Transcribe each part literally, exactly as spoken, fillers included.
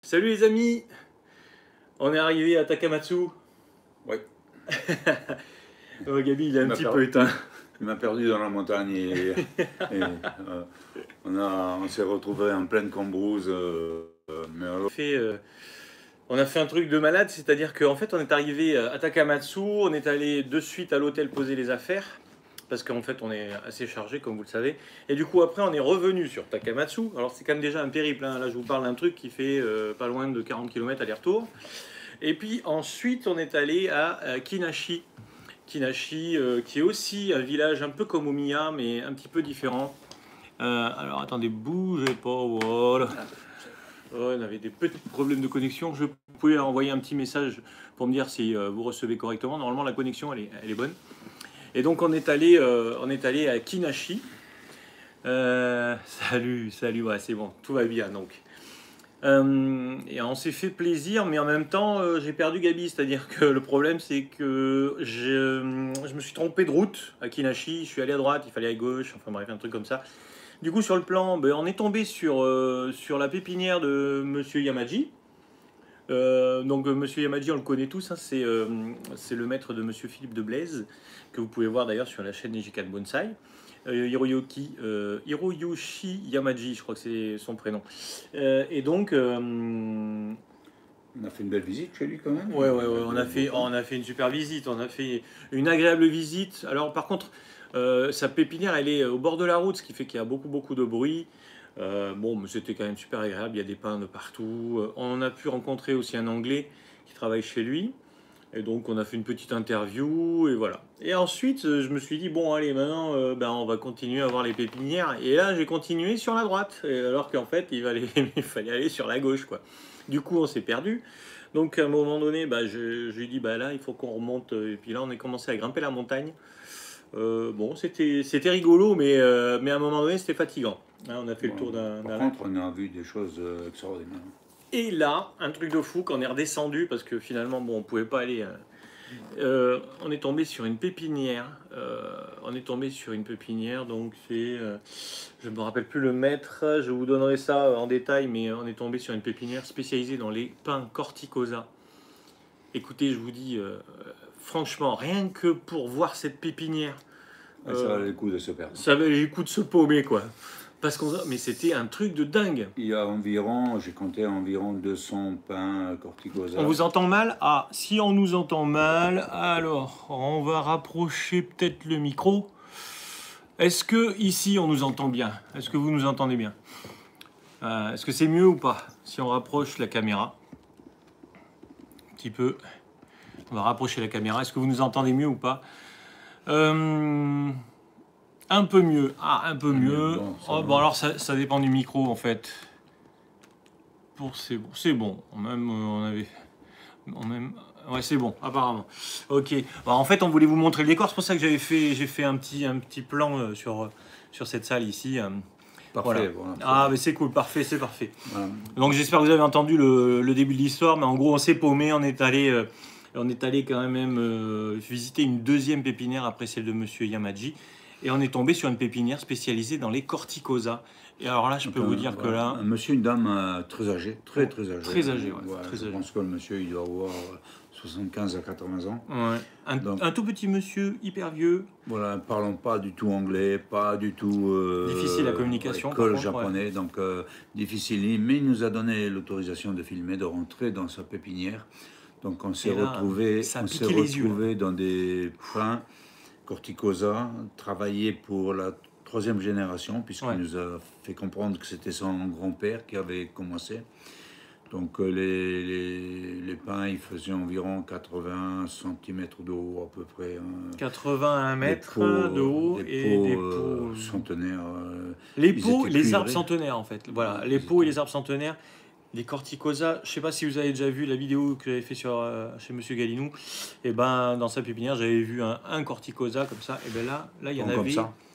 Salut les amis, on est arrivé à Takamatsu. Oui. Oh, Gabi, il est un petit peu éteint. Il m'a perdu dans la montagne et, et, euh, on, a, on s'est retrouvé en pleine cambrousse. Euh, mais alors... on, fait, euh, on a fait un truc de malade, c'est-à-dire qu'en fait on est arrivé à Takamatsu, on est allé de suite à l'hôtel poser les affaires, parce qu'en fait on est assez chargé comme vous le savez. Et du coup après on est revenu sur Takamatsu. Alors c'est quand même déjà un périple, hein. Là je vous parle d'un truc qui fait euh, pas loin de quarante kilomètres aller-retour. Et puis ensuite on est allé à, à Kinashi. Kinashi, euh, qui est aussi un village un peu comme Omiya, mais un petit peu différent. Euh, alors attendez, bougez pas, voilà. Oh, on avait des petits problèmes de connexion. Je pouvais envoyer un petit message pour me dire si euh, vous recevez correctement. Normalement, la connexion, elle est, elle est bonne. Et donc, on est allé, euh, on est allé à Kinashi. Euh, salut, salut, ouais, c'est bon, tout va bien. Donc, euh, et on s'est fait plaisir, mais en même temps, euh, j'ai perdu Gabi. C'est-à-dire que le problème, c'est que je, je me suis trompé de route à Kinashi. Je suis allé à droite, il fallait à gauche. Enfin bref, un truc comme ça. Du coup, sur le plan, ben, on est tombé sur, euh, sur la pépinière de Monsieur Yamaji. Euh, donc, euh, Monsieur Yamaji, on le connaît tous, hein, c'est euh, c'est le maître de Monsieur Philippe de Blaise, que vous pouvez voir d'ailleurs sur la chaîne Nijikan Bonsai. Euh, Hiroyuki, euh, Hiroyoshi Yamaji, je crois que c'est son prénom. Euh, et donc. Euh, On a fait une belle visite chez lui quand même. Ouais, ouais, ouais, on a fait, on a fait une super visite, on a fait une agréable visite. Alors, par contre. Euh, sa pépinière, elle est au bord de la route, ce qui fait qu'il y a beaucoup, beaucoup de bruit. Euh, bon, mais c'était quand même super agréable. Il y a des pins de partout. Euh, on a pu rencontrer aussi un Anglais qui travaille chez lui. Et donc, on a fait une petite interview, et voilà. Et ensuite, euh, je me suis dit, bon, allez, maintenant, euh, ben, on va continuer à voir les pépinières. Et là, j'ai continué sur la droite, et alors qu'en fait, il fallait, il fallait aller sur la gauche, quoi. Du coup, on s'est perdu. Donc, à un moment donné, bah, je, je lui ai dit, bah, là, il faut qu'on remonte. Et puis là, on a commencé à grimper la montagne. Euh, bon, c'était c'était rigolo, mais, euh, mais à un moment donné, c'était fatigant. Hein, on a fait Bon, le tour d'un par lac. contre, on a vu des choses euh, extraordinaires. Et là, un truc de fou, quand on est redescendu, parce que finalement, bon, on pouvait pas aller. Euh, euh, on est tombé sur une pépinière. Euh, on est tombé sur une pépinière, donc c'est. Euh, je ne me rappelle plus le maître, je vous donnerai ça en détail, mais on est tombé sur une pépinière spécialisée dans les pins corticosa. Écoutez, je vous dis, euh, franchement, rien que pour voir cette pépinière. Ouais, ça valait le coup de se perdre. Ça valait le coup de se paumer, quoi. Parce qu'on, mais c'était un truc de dingue. Il y a environ, j'ai compté environ deux cents pins corticosa. On vous entend mal? Ah, si on nous entend mal, alors on va rapprocher peut-être le micro. Est-ce que ici on nous entend bien? Est-ce que vous nous entendez bien? euh, Est-ce que c'est mieux ou pas si on rapproche la caméra? Un petit peu. On va rapprocher la caméra. Est-ce que vous nous entendez mieux ou pas? euh... Un peu mieux. Ah, un peu mieux. Bon, oh, bon alors ça, ça dépend du micro en fait. Pour c'est bon, c'est bon. Même on avait, on même, ouais c'est bon apparemment. Ok. Bon, en fait on voulait vous montrer le décor. C'est pour ça que j'avais fait, j'ai fait un petit, un petit plan sur, sur cette salle ici. Parfait. Voilà. Voilà. Ah mais c'est cool, parfait, c'est parfait. Voilà. Donc j'espère que vous avez entendu le, le début de l'histoire. Mais en gros on s'est paumé, on est allé. Euh, on est allé quand même euh, visiter une deuxième pépinière après celle de Monsieur Yamaji. Et on est tombé sur une pépinière spécialisée dans les corticosas. Et alors là, je peux Donc, vous un, dire que voilà, là... Un monsieur, une dame euh, très âgée, très très âgée. Très âgé, ouais. Voilà, très je âgé. pense que le monsieur, il doit avoir soixante-quinze à quatre-vingts ans. Ouais. Un, Donc, un tout petit monsieur, hyper vieux. Voilà, parlons pas du tout anglais, pas du tout... Euh, difficile la communication, école par contre, japonais, ouais. donc euh, difficile. Mais il nous a donné l'autorisation de filmer, de rentrer dans sa pépinière. Donc on s'est retrouvé, on s'est retrouvé dans des pins corticosa, travaillé pour la troisième génération, puisqu'il ouais. nous a fait comprendre que c'était son grand-père qui avait commencé. Donc les, les, les pins, ils faisaient environ quatre-vingts centimètres de haut à peu près. Hein. quatre-vingt-un mètres de haut des et pots, des pots pots centenaires. Euh, les pots, les arbres centenaires en fait. Voilà, ouais, les pots étaient... et les arbres centenaires. Les corticosas, je ne sais pas si vous avez déjà vu la vidéo que j'avais fait sur, euh, chez Monsieur Galinou. Et ben dans sa pépinière, j'avais vu un, un corticosa comme ça. Et ben là, là il y en bon, avait. Ça.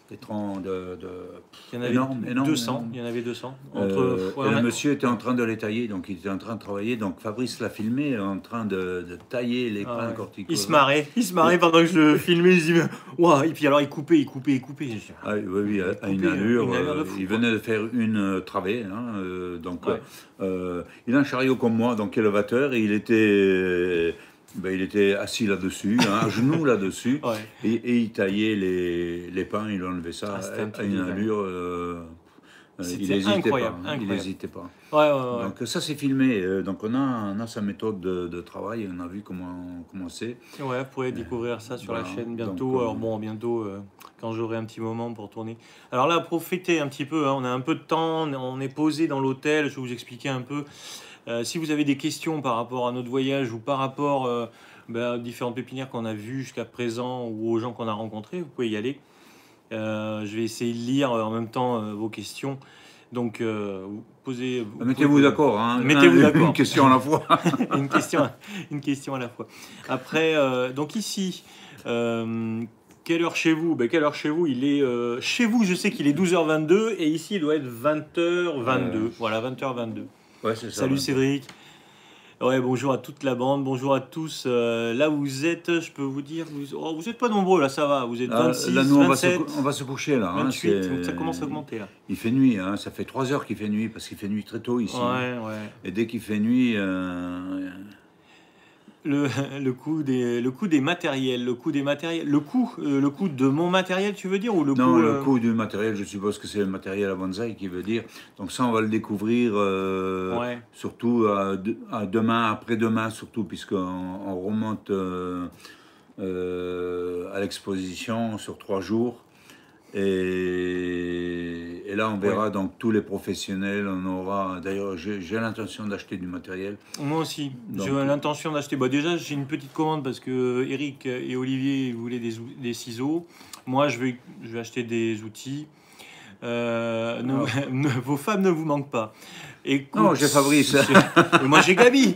Pétran de, de il y en avait énorme, énorme, deux cents, énorme. il y en avait deux cents. Entre, euh, ouais, et le a... monsieur était en train de les tailler, donc il était en train de travailler. Donc Fabrice l'a filmé en train de, de tailler les ah, pins ouais. corticaux. Il se marrait, il se marrait et... pendant que je filmais. Il se dit, waouh, et puis alors il coupait, il coupait, il coupait. Dis, ah, oui, oui, à, à une allure. Une allure de fou, il quoi. venait de faire une euh, travée, hein, euh, donc ouais. euh, il a un chariot comme moi, donc élévateur, et il était. Euh, Ben, il était assis là-dessus, hein, à genoux là-dessus, ouais. et, et il taillait les, les pins, il enlevait ça ah, à, à une allure. Euh, il n'hésitait pas. Hein, il n'hésitait pas. Ouais, ouais, ouais. Donc ça c'est filmé. Donc on a, on a sa méthode de, de travail. On a vu comment comment c'est. Ouais, vous pourrez découvrir ça sur voilà. la chaîne bientôt. Donc, Alors bon, bientôt euh, quand j'aurai un petit moment pour tourner. Alors là, profitez un petit peu. Hein, on a un peu de temps. On est posé dans l'hôtel. Je vais vous expliquer un peu. Euh, si vous avez des questions par rapport à notre voyage ou par rapport euh, bah, aux différentes pépinières qu'on a vues jusqu'à présent ou aux gens qu'on a rencontrés, vous pouvez y aller. Euh, je vais essayer de lire en même temps euh, vos questions. Donc, euh, vous posez. Vous Mettez-vous d'accord. Hein. Mettez-vous d'accord. Une question à la fois. une question, une question à la fois. Après, euh, donc ici. Euh, Quelle heure chez vous? Ben, quelle heure chez vous? Il est euh, chez vous. Je sais qu'il est douze heures vingt-deux et ici il doit être vingt heures vingt-deux. Euh... Voilà, vingt heures vingt-deux. Ouais, c'est ça. Salut ouais. Cédric. Ouais, bonjour à toute la bande, bonjour à tous. Euh, là où vous êtes, je peux vous dire, vous, oh, vous êtes pas nombreux là, ça va. Vous êtes vingt-six, là, nous, vingt-sept, on va, se, on va se coucher là. vingt-huit, hein, donc ça commence à augmenter là. Il fait nuit, hein, ça fait trois heures qu'il fait nuit parce qu'il fait nuit très tôt ici. Ouais, hein. ouais. Et dès qu'il fait nuit. Euh... Le, le, coût des, le coût des matériels, le coût des matériels, le coût, euh, le coût de mon matériel, tu veux dire ou le Non, coût, le euh... coût du matériel, je suppose que c'est le matériel à bonsaï qui veut dire. Donc ça, on va le découvrir euh, ouais. surtout à, à demain, après-demain surtout, puisqu'on on remonte euh, euh, à l'exposition sur trois jours. Et, et là, on verra ouais. donc tous les professionnels. On aura. D'ailleurs, j'ai, j'ai l'intention d'acheter du matériel. Moi aussi. Donc, j'ai l'intention d'acheter. Bah déjà, j'ai une petite commande parce que Eric et Olivier voulaient des, des ciseaux. Moi, je vais, je vais acheter des outils. Euh, ne, ne, vos femmes ne vous manquent pas. Écoute, non, j'ai Fabrice. Moi, j'ai Gabi.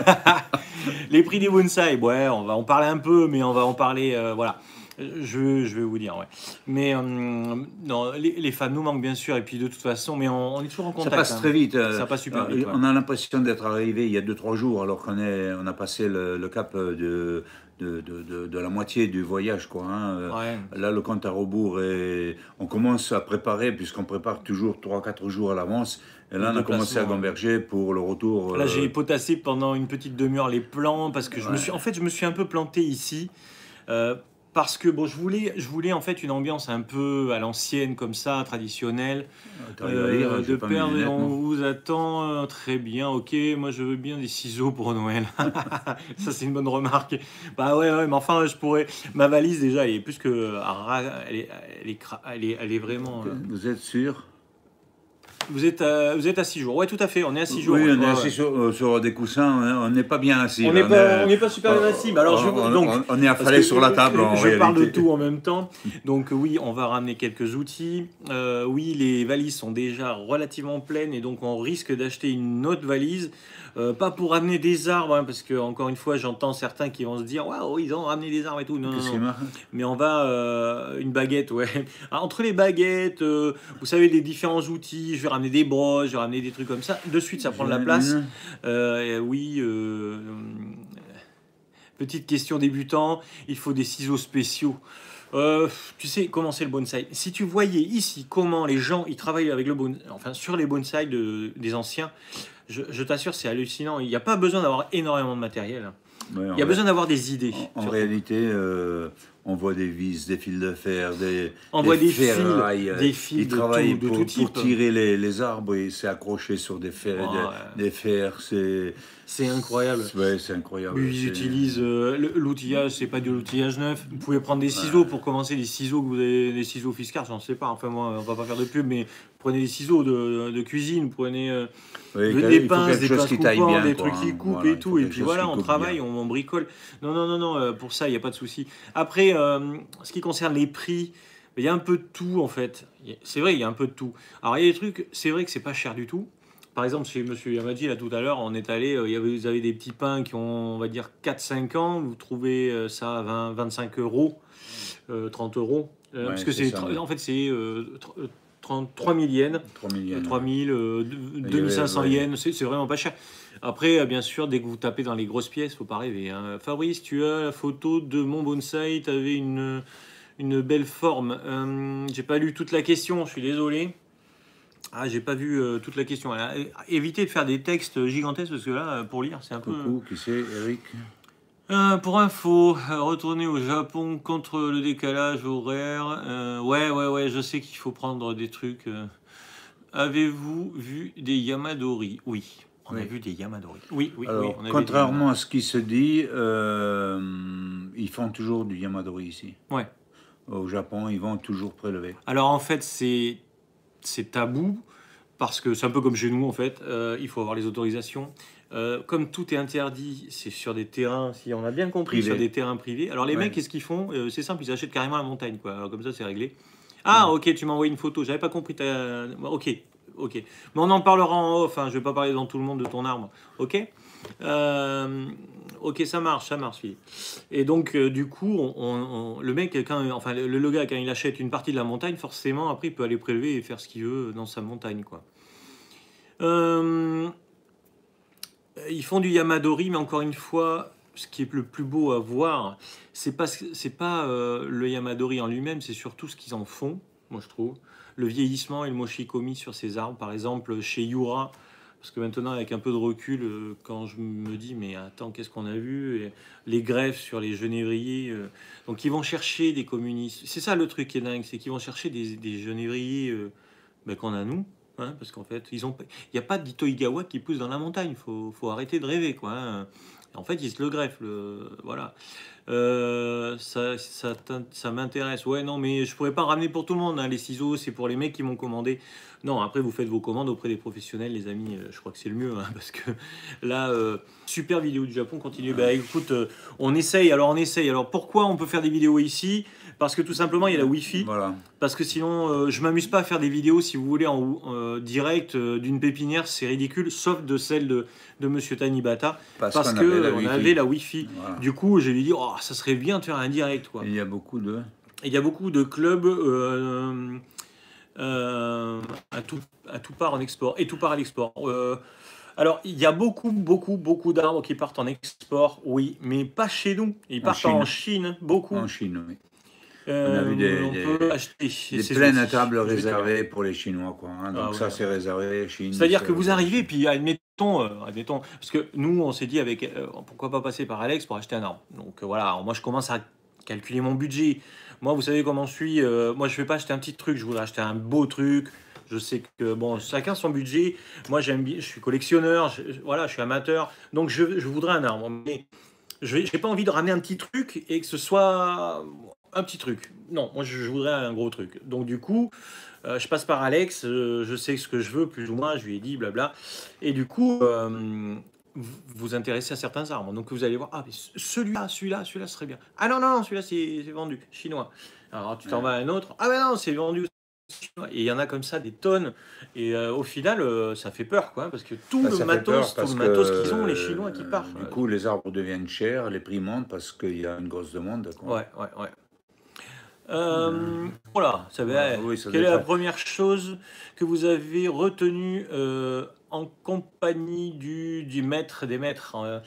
Les prix des bonsaïs. Ouais, on va en parler un peu, mais on va en parler. Euh, voilà. Je, je vais vous dire, ouais. Mais euh, non, les, les femmes nous manquent bien sûr, et puis de toute façon, mais on, on est toujours en contact. Ça passe hein. très vite. Ça passe super vite. Ouais. On a l'impression d'être arrivé il y a deux trois jours, alors qu'on est, on a passé le, le cap de, de, de, de, de la moitié du voyage, quoi. Hein. Ouais. Là, le compte à rebours, et on commence à préparer, puisqu'on prépare toujours trois quatre jours à l'avance. Et là, on a commencé à gamberger pour le retour. Là, euh... j'ai potassé pendant une petite demi-heure les plants, parce que je ouais. me suis, en fait, je me suis un peu planté ici. Euh, Parce que bon, je voulais, je voulais en fait une ambiance un peu à l'ancienne, comme ça, traditionnelle. Euh, lire, de père, on vous attend. Euh, très bien, ok. Moi, je veux bien des ciseaux pour Noël. Ça, c'est une bonne remarque. Bah ouais, ouais, mais enfin, je pourrais. Ma valise, déjà, elle est plus que. Elle est, elle est, elle est, elle est vraiment. Euh... Vous êtes sûr? Vous êtes, à, vous êtes à six jours. Ouais, tout à fait. On est à six jours. Oui, on est ouais, assis ouais. sur, sur des coussins. On n'est pas bien assis. On n'est pas, on est pas super bien assis. Mais alors, on, je, donc, on, on est affalé sur la table. En je réalité. parle de tout en même temps. Donc oui, on va ramener quelques outils. Euh, oui, les valises sont déjà relativement pleines et donc on risque d'acheter une autre valise. Euh, pas pour ramener des arbres, hein, parce que encore une fois, j'entends certains qui vont se dire waouh, ils ont ramené des arbres et tout. Non, non, non. Mais on va euh, une baguette, ouais. Alors, entre les baguettes, euh, vous savez, les différents outils. Je vais ramener des brosses, je vais ramener des trucs comme ça. De suite, ça prend de la place. Euh, oui. Euh, petite question débutant. Il faut des ciseaux spéciaux. Euh, tu sais comment c'est le bonsaï. Si tu voyais ici comment les gens ils travaillent avec le bon, enfin sur les bonsaïs de, des anciens, je, je t'assure c'est hallucinant. Il n'y a pas besoin d'avoir énormément de matériel. Ouais, il y a besoin d'avoir des idées. En, en réalité, euh, on voit des vis, des fils de fer, des, on des voit des ferrailles. Fils, des fils ils de travaillent tout, de pour, tout type. pour tirer les, les arbres et c'est accroché sur des fers. Ouais. Des, des fers, c'est... C'est incroyable. Ouais, c'est incroyable. Ils c'est... utilisent euh, l'outillage, c'est pas de l'outillage neuf. Vous pouvez prendre des ciseaux ouais. pour commencer, des ciseaux que vous avez, des ciseaux Fiskars, j'en sais pas. Enfin moi, on va pas faire de pub, mais prenez des ciseaux de, de cuisine, prenez euh, oui, des pinces, des pinces coupants, bien, des quoi, trucs qui coupent voilà, et tout. Et puis voilà, on travaille, on, on bricole. Non, non, non, non. Euh, pour ça, il y a pas de souci. Après, euh, ce qui concerne les prix. Il y a un peu de tout en fait. C'est vrai, il y a un peu de tout. Alors il y a des trucs, c'est vrai que c'est pas cher du tout. Par exemple, chez Monsieur Yamadi, là tout à l'heure, on est allé, euh, il y avait, vous avez des petits pains qui ont, on va dire, quatre cinq ans. Vous trouvez euh, ça à vingt, vingt-cinq euros, euh, trente euros. Euh, ouais, parce que c'est, ça, ouais. En fait, c'est euh, trois mille yens, trois mille, euh, deux mille cinq cents ouais. yens, c'est, c'est vraiment pas cher. Après, bien sûr, dès que vous tapez dans les grosses pièces, faut pas rêver. Hein. Fabrice, tu as la photo de mon bonsaï, tu avais une, une belle forme. Euh, j'ai pas lu toute la question, je suis désolé. Ah, j'ai pas vu euh, toute la question. Alors, évitez de faire des textes gigantesques parce que là, pour lire, c'est un Coucou, peu. Coucou, qui c'est, Eric euh, Pour info, euh, retourner au Japon contre le décalage horaire. Euh, ouais, ouais, ouais, je sais qu'il faut prendre des trucs. Euh. Avez-vous vu des Yamadori? Oui, on oui. a vu des Yamadori. Oui, oui, Alors, oui. On a contrairement à ce qui se dit, euh, ils font toujours du Yamadori ici. Ouais. Au Japon, ils vont toujours prélever. Alors en fait, c'est c'est tabou parce que c'est un peu comme chez nous en fait. Euh, il faut avoir les autorisations. Euh, comme tout est interdit, c'est sur des terrains, si on a bien compris, privé. Sur des terrains privés. Alors les ouais. mecs, qu'est-ce qu'ils font? euh, C'est simple, ils achètent carrément la montagne, quoi. Alors, comme ça, c'est réglé. Ah, ok, tu m'as envoyé une photo. J'avais pas compris ta. Ok, ok. Mais on en parlera en off. Hein. Je vais pas parler dans tout le monde de ton arbre. Ok. Euh, ok, ça marche, ça marche, Philippe. Et donc, euh, du coup, on, on, le mec, quand, enfin, le, le gars, quand il achète une partie de la montagne, forcément, après, il peut aller prélever et faire ce qu'il veut dans sa montagne, quoi. Euh, ils font du Yamadori, mais encore une fois, ce qui est le plus beau à voir, c'est pas, c'est pas euh, le Yamadori en lui-même, c'est surtout ce qu'ils en font, moi je trouve. Le vieillissement et le moshikomi sur ces arbres, par exemple, chez Yura. Parce que maintenant, avec un peu de recul, euh, quand je me dis, mais attends, qu'est-ce qu'on a vu? Et les greffes sur les genévriers. Euh, donc, ils vont chercher des communistes. C'est ça le truc qui est dingue, c'est qu'ils vont chercher des, des genévriers euh, ben, qu'on a nous. Hein, parce qu'en fait, il n'y a pas d'Itoigawa qui pousse dans la montagne. Il faut, faut arrêter de rêver, quoi. Hein. En fait, ils se le greffent. Le, voilà. Euh, ça, ça, ça m'intéresse. Ouais, non, mais je pourrais pas ramener pour tout le monde. Hein. Les ciseaux, c'est pour les mecs qui m'ont commandé. Non, après, vous faites vos commandes auprès des professionnels, les amis. Je crois que c'est le mieux. Hein, parce que là, euh, super vidéo du Japon, continue. Bah écoute, euh, on essaye. Alors, on essaye. Alors, pourquoi on peut faire des vidéos ici? Parce que tout simplement, il y a la Wi-Fi. Voilà. Parce que sinon, euh, je m'amuse pas à faire des vidéos, si vous voulez, en euh, direct euh, d'une pépinière. C'est ridicule, sauf de celle de, de Monsieur Tanibata. Parce, parce qu'on avait, on avait la Wi-Fi. Voilà. Du coup, je lui ai dit, oh, ça serait bien de faire un direct, quoi. Et il y a beaucoup de... Et il y a beaucoup de clubs euh, euh, à, tout, à tout part en export. Et tout part à l'export. Euh, alors, il y a beaucoup, beaucoup, beaucoup d'arbres qui partent en export, oui, mais pas chez nous. Ils partent en Chine, en Chine beaucoup. En Chine, oui. Euh, on a vu des, on des, peut acheter des pleines à table réservées pour les Chinois, quoi. Hein. Donc ah, ouais, ça, ouais. c'est réservé. Chine. C'est-à-dire que vous arrivez, puis admettons, euh, admettons, parce que nous, on s'est dit avec, euh, pourquoi pas passer par Alex pour acheter un arbre. Donc euh, voilà, moi je commence à calculer mon budget. Moi, vous savez comment je suis. Euh, moi, je vais pas acheter un petit truc. Je voudrais acheter un beau truc. Je sais que bon, chacun son budget. Moi, j'aime bien. Je suis collectionneur. Je, voilà, je suis amateur. Donc je, je voudrais un arbre. Mais je n'ai pas envie de ramener un petit truc et que ce soit un petit truc. Non, moi je voudrais un gros truc. Donc du coup, euh, je passe par Alex, euh, je sais ce que je veux, plus ou moins, je lui ai dit, blabla. Et du coup, euh, vous vous intéressez à certains arbres. Donc vous allez voir, ah, mais celui-là, celui-là, celui-là serait bien. Ah non, non, celui-là c'est vendu, chinois. Alors tu t'en vas à un autre, ah ben non, c'est vendu. Et il y en a comme ça des tonnes. Et euh, au final, euh, ça fait peur, quoi, parce que tout bah, le matos, tout le matos qu'ils ont, les Chinois qui partent. Du coup, les arbres deviennent chers, les prix montent parce qu'il y a une grosse demande. Quoi. Ouais, ouais, ouais. Euh, mmh. Voilà, ça va. Oui, ça quelle est la première chose que vous avez retenue euh, en compagnie du, du maître, des maîtres euh,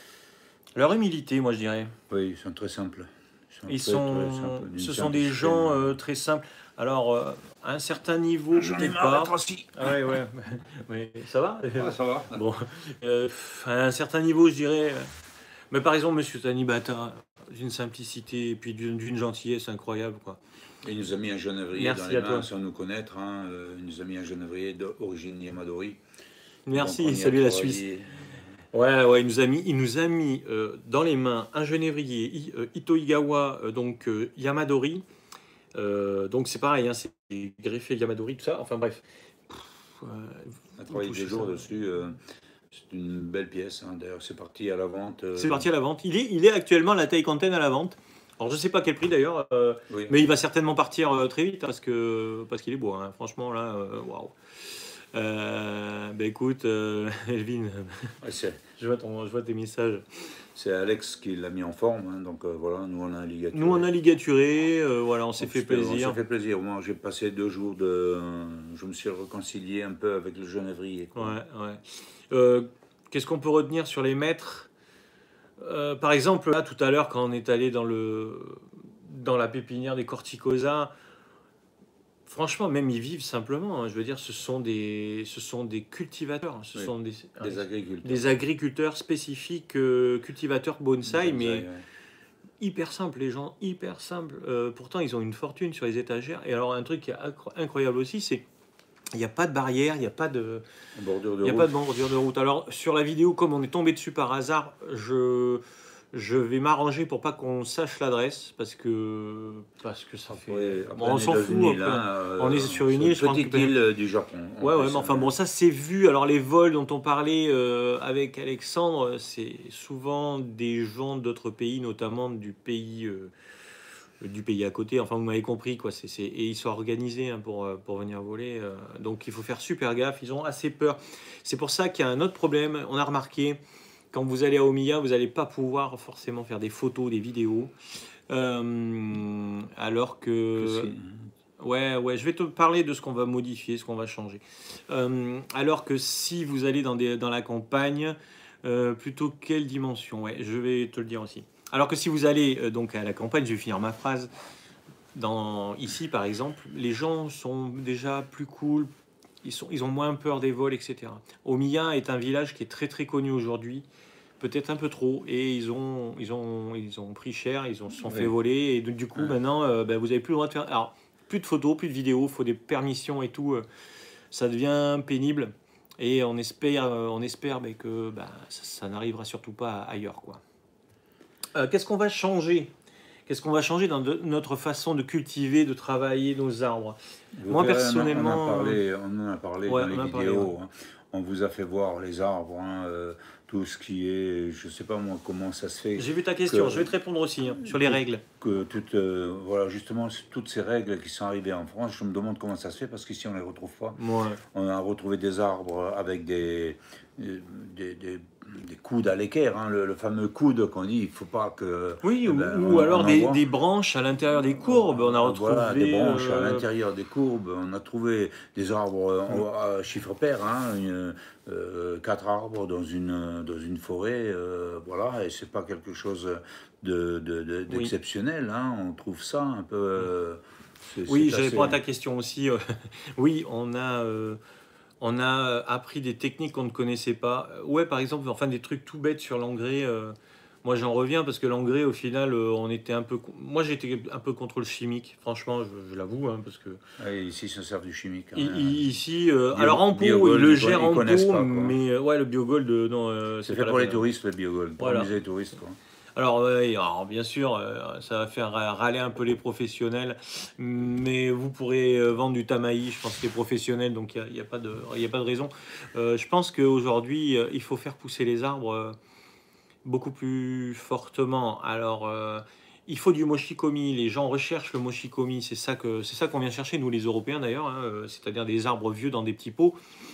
leur humilité, moi je dirais. Oui, ils sont très simples. Ils sont, ils sont simples, ce sont des gens euh, très simples. Alors, euh, à un certain niveau, j'en ai marre d'être assis. Ah ouais, ouais. Mais ça va ouais, ça va. Bon, euh, à un certain niveau, je dirais. Mais par exemple, Monsieur Tanibata, d'une simplicité et puis d'une gentillesse incroyable, quoi. Il nous a mis un genévrier Merci dans les mains sans nous connaître. Hein. Il nous a mis un genévrier d'origine Yamadori. Merci, salut la Suisse. Ouais, ouais, il nous a mis, il nous a mis euh, dans les mains un genévrier euh, Itoigawa, euh, donc euh, Yamadori. Euh, donc c'est pareil, hein, c'est greffé Yamadori, tout ça. Enfin bref. Pff, euh, on a travaillé des jours ça. dessus. Euh, c'est une belle pièce. Hein. D'ailleurs, c'est parti à la vente. Euh... C'est parti à la vente. Il est, il est actuellement la taille containe à la vente. Alors je sais pas quel prix d'ailleurs, euh, oui. mais il va certainement partir euh, très vite parce que parce qu'il est beau. Hein. Franchement là, waouh. Euh, bah écoute, euh, Elvin, Ouais, c'est je vois, ton, je vois tes messages. c'est Alex qui l'a mis en forme, hein, donc euh, voilà, nous on a ligaturé. Nous, on a ligaturé, euh, voilà, on s'est Donc, fait c'était- On plaisir. s'est fait plaisir. Moi, j'ai passé deux jours de. Je me suis réconcilié un peu avec le genévrier. Quoi. Ouais, ouais. Euh, Qu'est-ce qu'on peut retenir sur les maîtres? Euh, Par exemple, là, tout à l'heure, quand on est allé dans, le, dans la pépinière des Corticosas, franchement, même ils vivent simplement. Hein, je veux dire, ce sont des, ce sont des cultivateurs. Ce Oui, sont des, des agriculteurs. des agriculteurs spécifiques, euh, cultivateurs bonsaï, Bonsaï, mais ouais. hyper simples, les gens, hyper simples. Euh, pourtant, ils ont une fortune sur les étagères. Et alors, un truc qui est incro- incroyable aussi, c'est il n'y a pas de barrière, il n'y a pas de, En bordure de il y a route. pas de bordure de route. Alors, sur la vidéo, comme on est tombé dessus par hasard, je, je vais m'arranger pour pas qu'on sache l'adresse, parce que, parce que ça fait... Après, Bon, après, on est s'en dans fout. une île, Après. hein, euh, On est sur une île, je pense petite que- île euh, du Japon. en Ouais, ouais, plus, mais enfin hein. bon, ça c'est vu. Alors les vols dont on parlait euh, avec Alexandre, c'est souvent des gens d'autres pays, notamment du pays, euh, du pays à côté. Enfin, vous m'avez compris, quoi. C'est, c'est- Et ils sont organisés hein, pour, euh, pour venir voler. euh. Donc il faut faire super gaffe. Ils ont assez peur. C'est pour ça qu'il y a un autre problème. On a remarqué, quand vous allez à Omiya, vous n'allez pas pouvoir forcément faire des photos, des vidéos. Euh, alors Que que si- Ouais, ouais, je vais te parler de ce qu'on va modifier, ce qu'on va changer. Euh, alors que si vous allez dans, des, dans la campagne, euh, plutôt quelle dimension? Ouais, je vais te le dire aussi. Alors que si vous allez euh, donc à la campagne, je vais finir ma phrase. Dans, ici, par exemple, les gens sont déjà plus cool, ils, sont, ils ont moins peur des vols, et cetera. Omiya est un village qui est très très connu aujourd'hui, peut-être un peu trop, et ils ont, ils ont, ils ont pris cher, ils ont, se sont Oui. fait voler, et donc, du coup, Ouais. maintenant, euh, ben, vous avez plus le droit de faire. Alors, plus de photos, plus de vidéos, il faut des permissions et tout. euh, ça devient pénible. Et on espère, euh, on espère ben, que ben, ça, ça n'arrivera surtout pas ailleurs, quoi. Euh, qu'est-ce qu'on va changer? Qu'est-ce qu'on va changer dans de- notre façon de cultiver, de travailler nos arbres? Vous Moi, verrez, personnellement, on, en a parlé, on en a parlé ouais, dans les on a parlé, vidéos. Hein. On vous a fait voir les arbres, hein, euh, tout ce qui est, je sais pas moi comment ça se fait. J'ai vu ta question, que- je vais te répondre aussi hein, sur les que- règles. Que toutes, euh, voilà, justement, toutes ces règles qui sont arrivées en France, je me demande comment ça se fait parce qu'ici on les retrouve pas. Ouais. On a retrouvé des arbres avec des, des, des, des coudes à l'équerre, hein, le, le fameux coude qu'on dit, il faut pas que. Oui, eh ou, ben, ou on- alors on en des, voit. des branches à l'intérieur des courbes. On a retrouvé Voilà, des branches à euh, l'intérieur des courbes. On a trouvé des arbres euh, à chiffre pair, hein, une, euh, quatre arbres dans une, dans une forêt. Euh, voilà, et c'est pas quelque chose de, de- de- Oui. d'exceptionnel. Hein, on trouve ça un peu. euh, c'est- Oui, c'est je réponds à assez- ta question aussi. euh, oui, on a, euh, on a appris des techniques qu'on ne connaissait pas. Euh, Ouais, par exemple, enfin des trucs tout bêtes sur l'engrais. euh, moi, j'en reviens parce que l'engrais, au final, euh, on était un peu. con- Moi, j'étais un peu contre le chimique. Franchement, je, je l'avoue, hein, parce que Ouais, ici, ça sert du chimique. Hein. I- i- ici, euh, Bio- alors en pot, Biogold, ils le ils gèrent con- ils en connaissent pot, pas, quoi. mais euh, ouais, le biogold, euh, non, euh, C'est pas fait la pour les peine. touristes, le biogold, pour Voilà. amuser les touristes. Quoi. Alors, ouais, alors, bien sûr, euh, ça va faire ra- râler un peu les professionnels, mais vous pourrez euh, vendre du tamaï, je pense que les professionnels, donc il n'y a, y a pas de, y a pas de raison. Euh, je pense qu'aujourd'hui, euh, il faut faire pousser les arbres euh, beaucoup plus fortement. Alors, euh, il faut du mochikomi, les gens recherchent le mochikomi, c'est ça que c'est ça qu'on vient chercher, nous les Européens d'ailleurs, hein, euh, c'est-à-dire des arbres vieux dans des petits pots.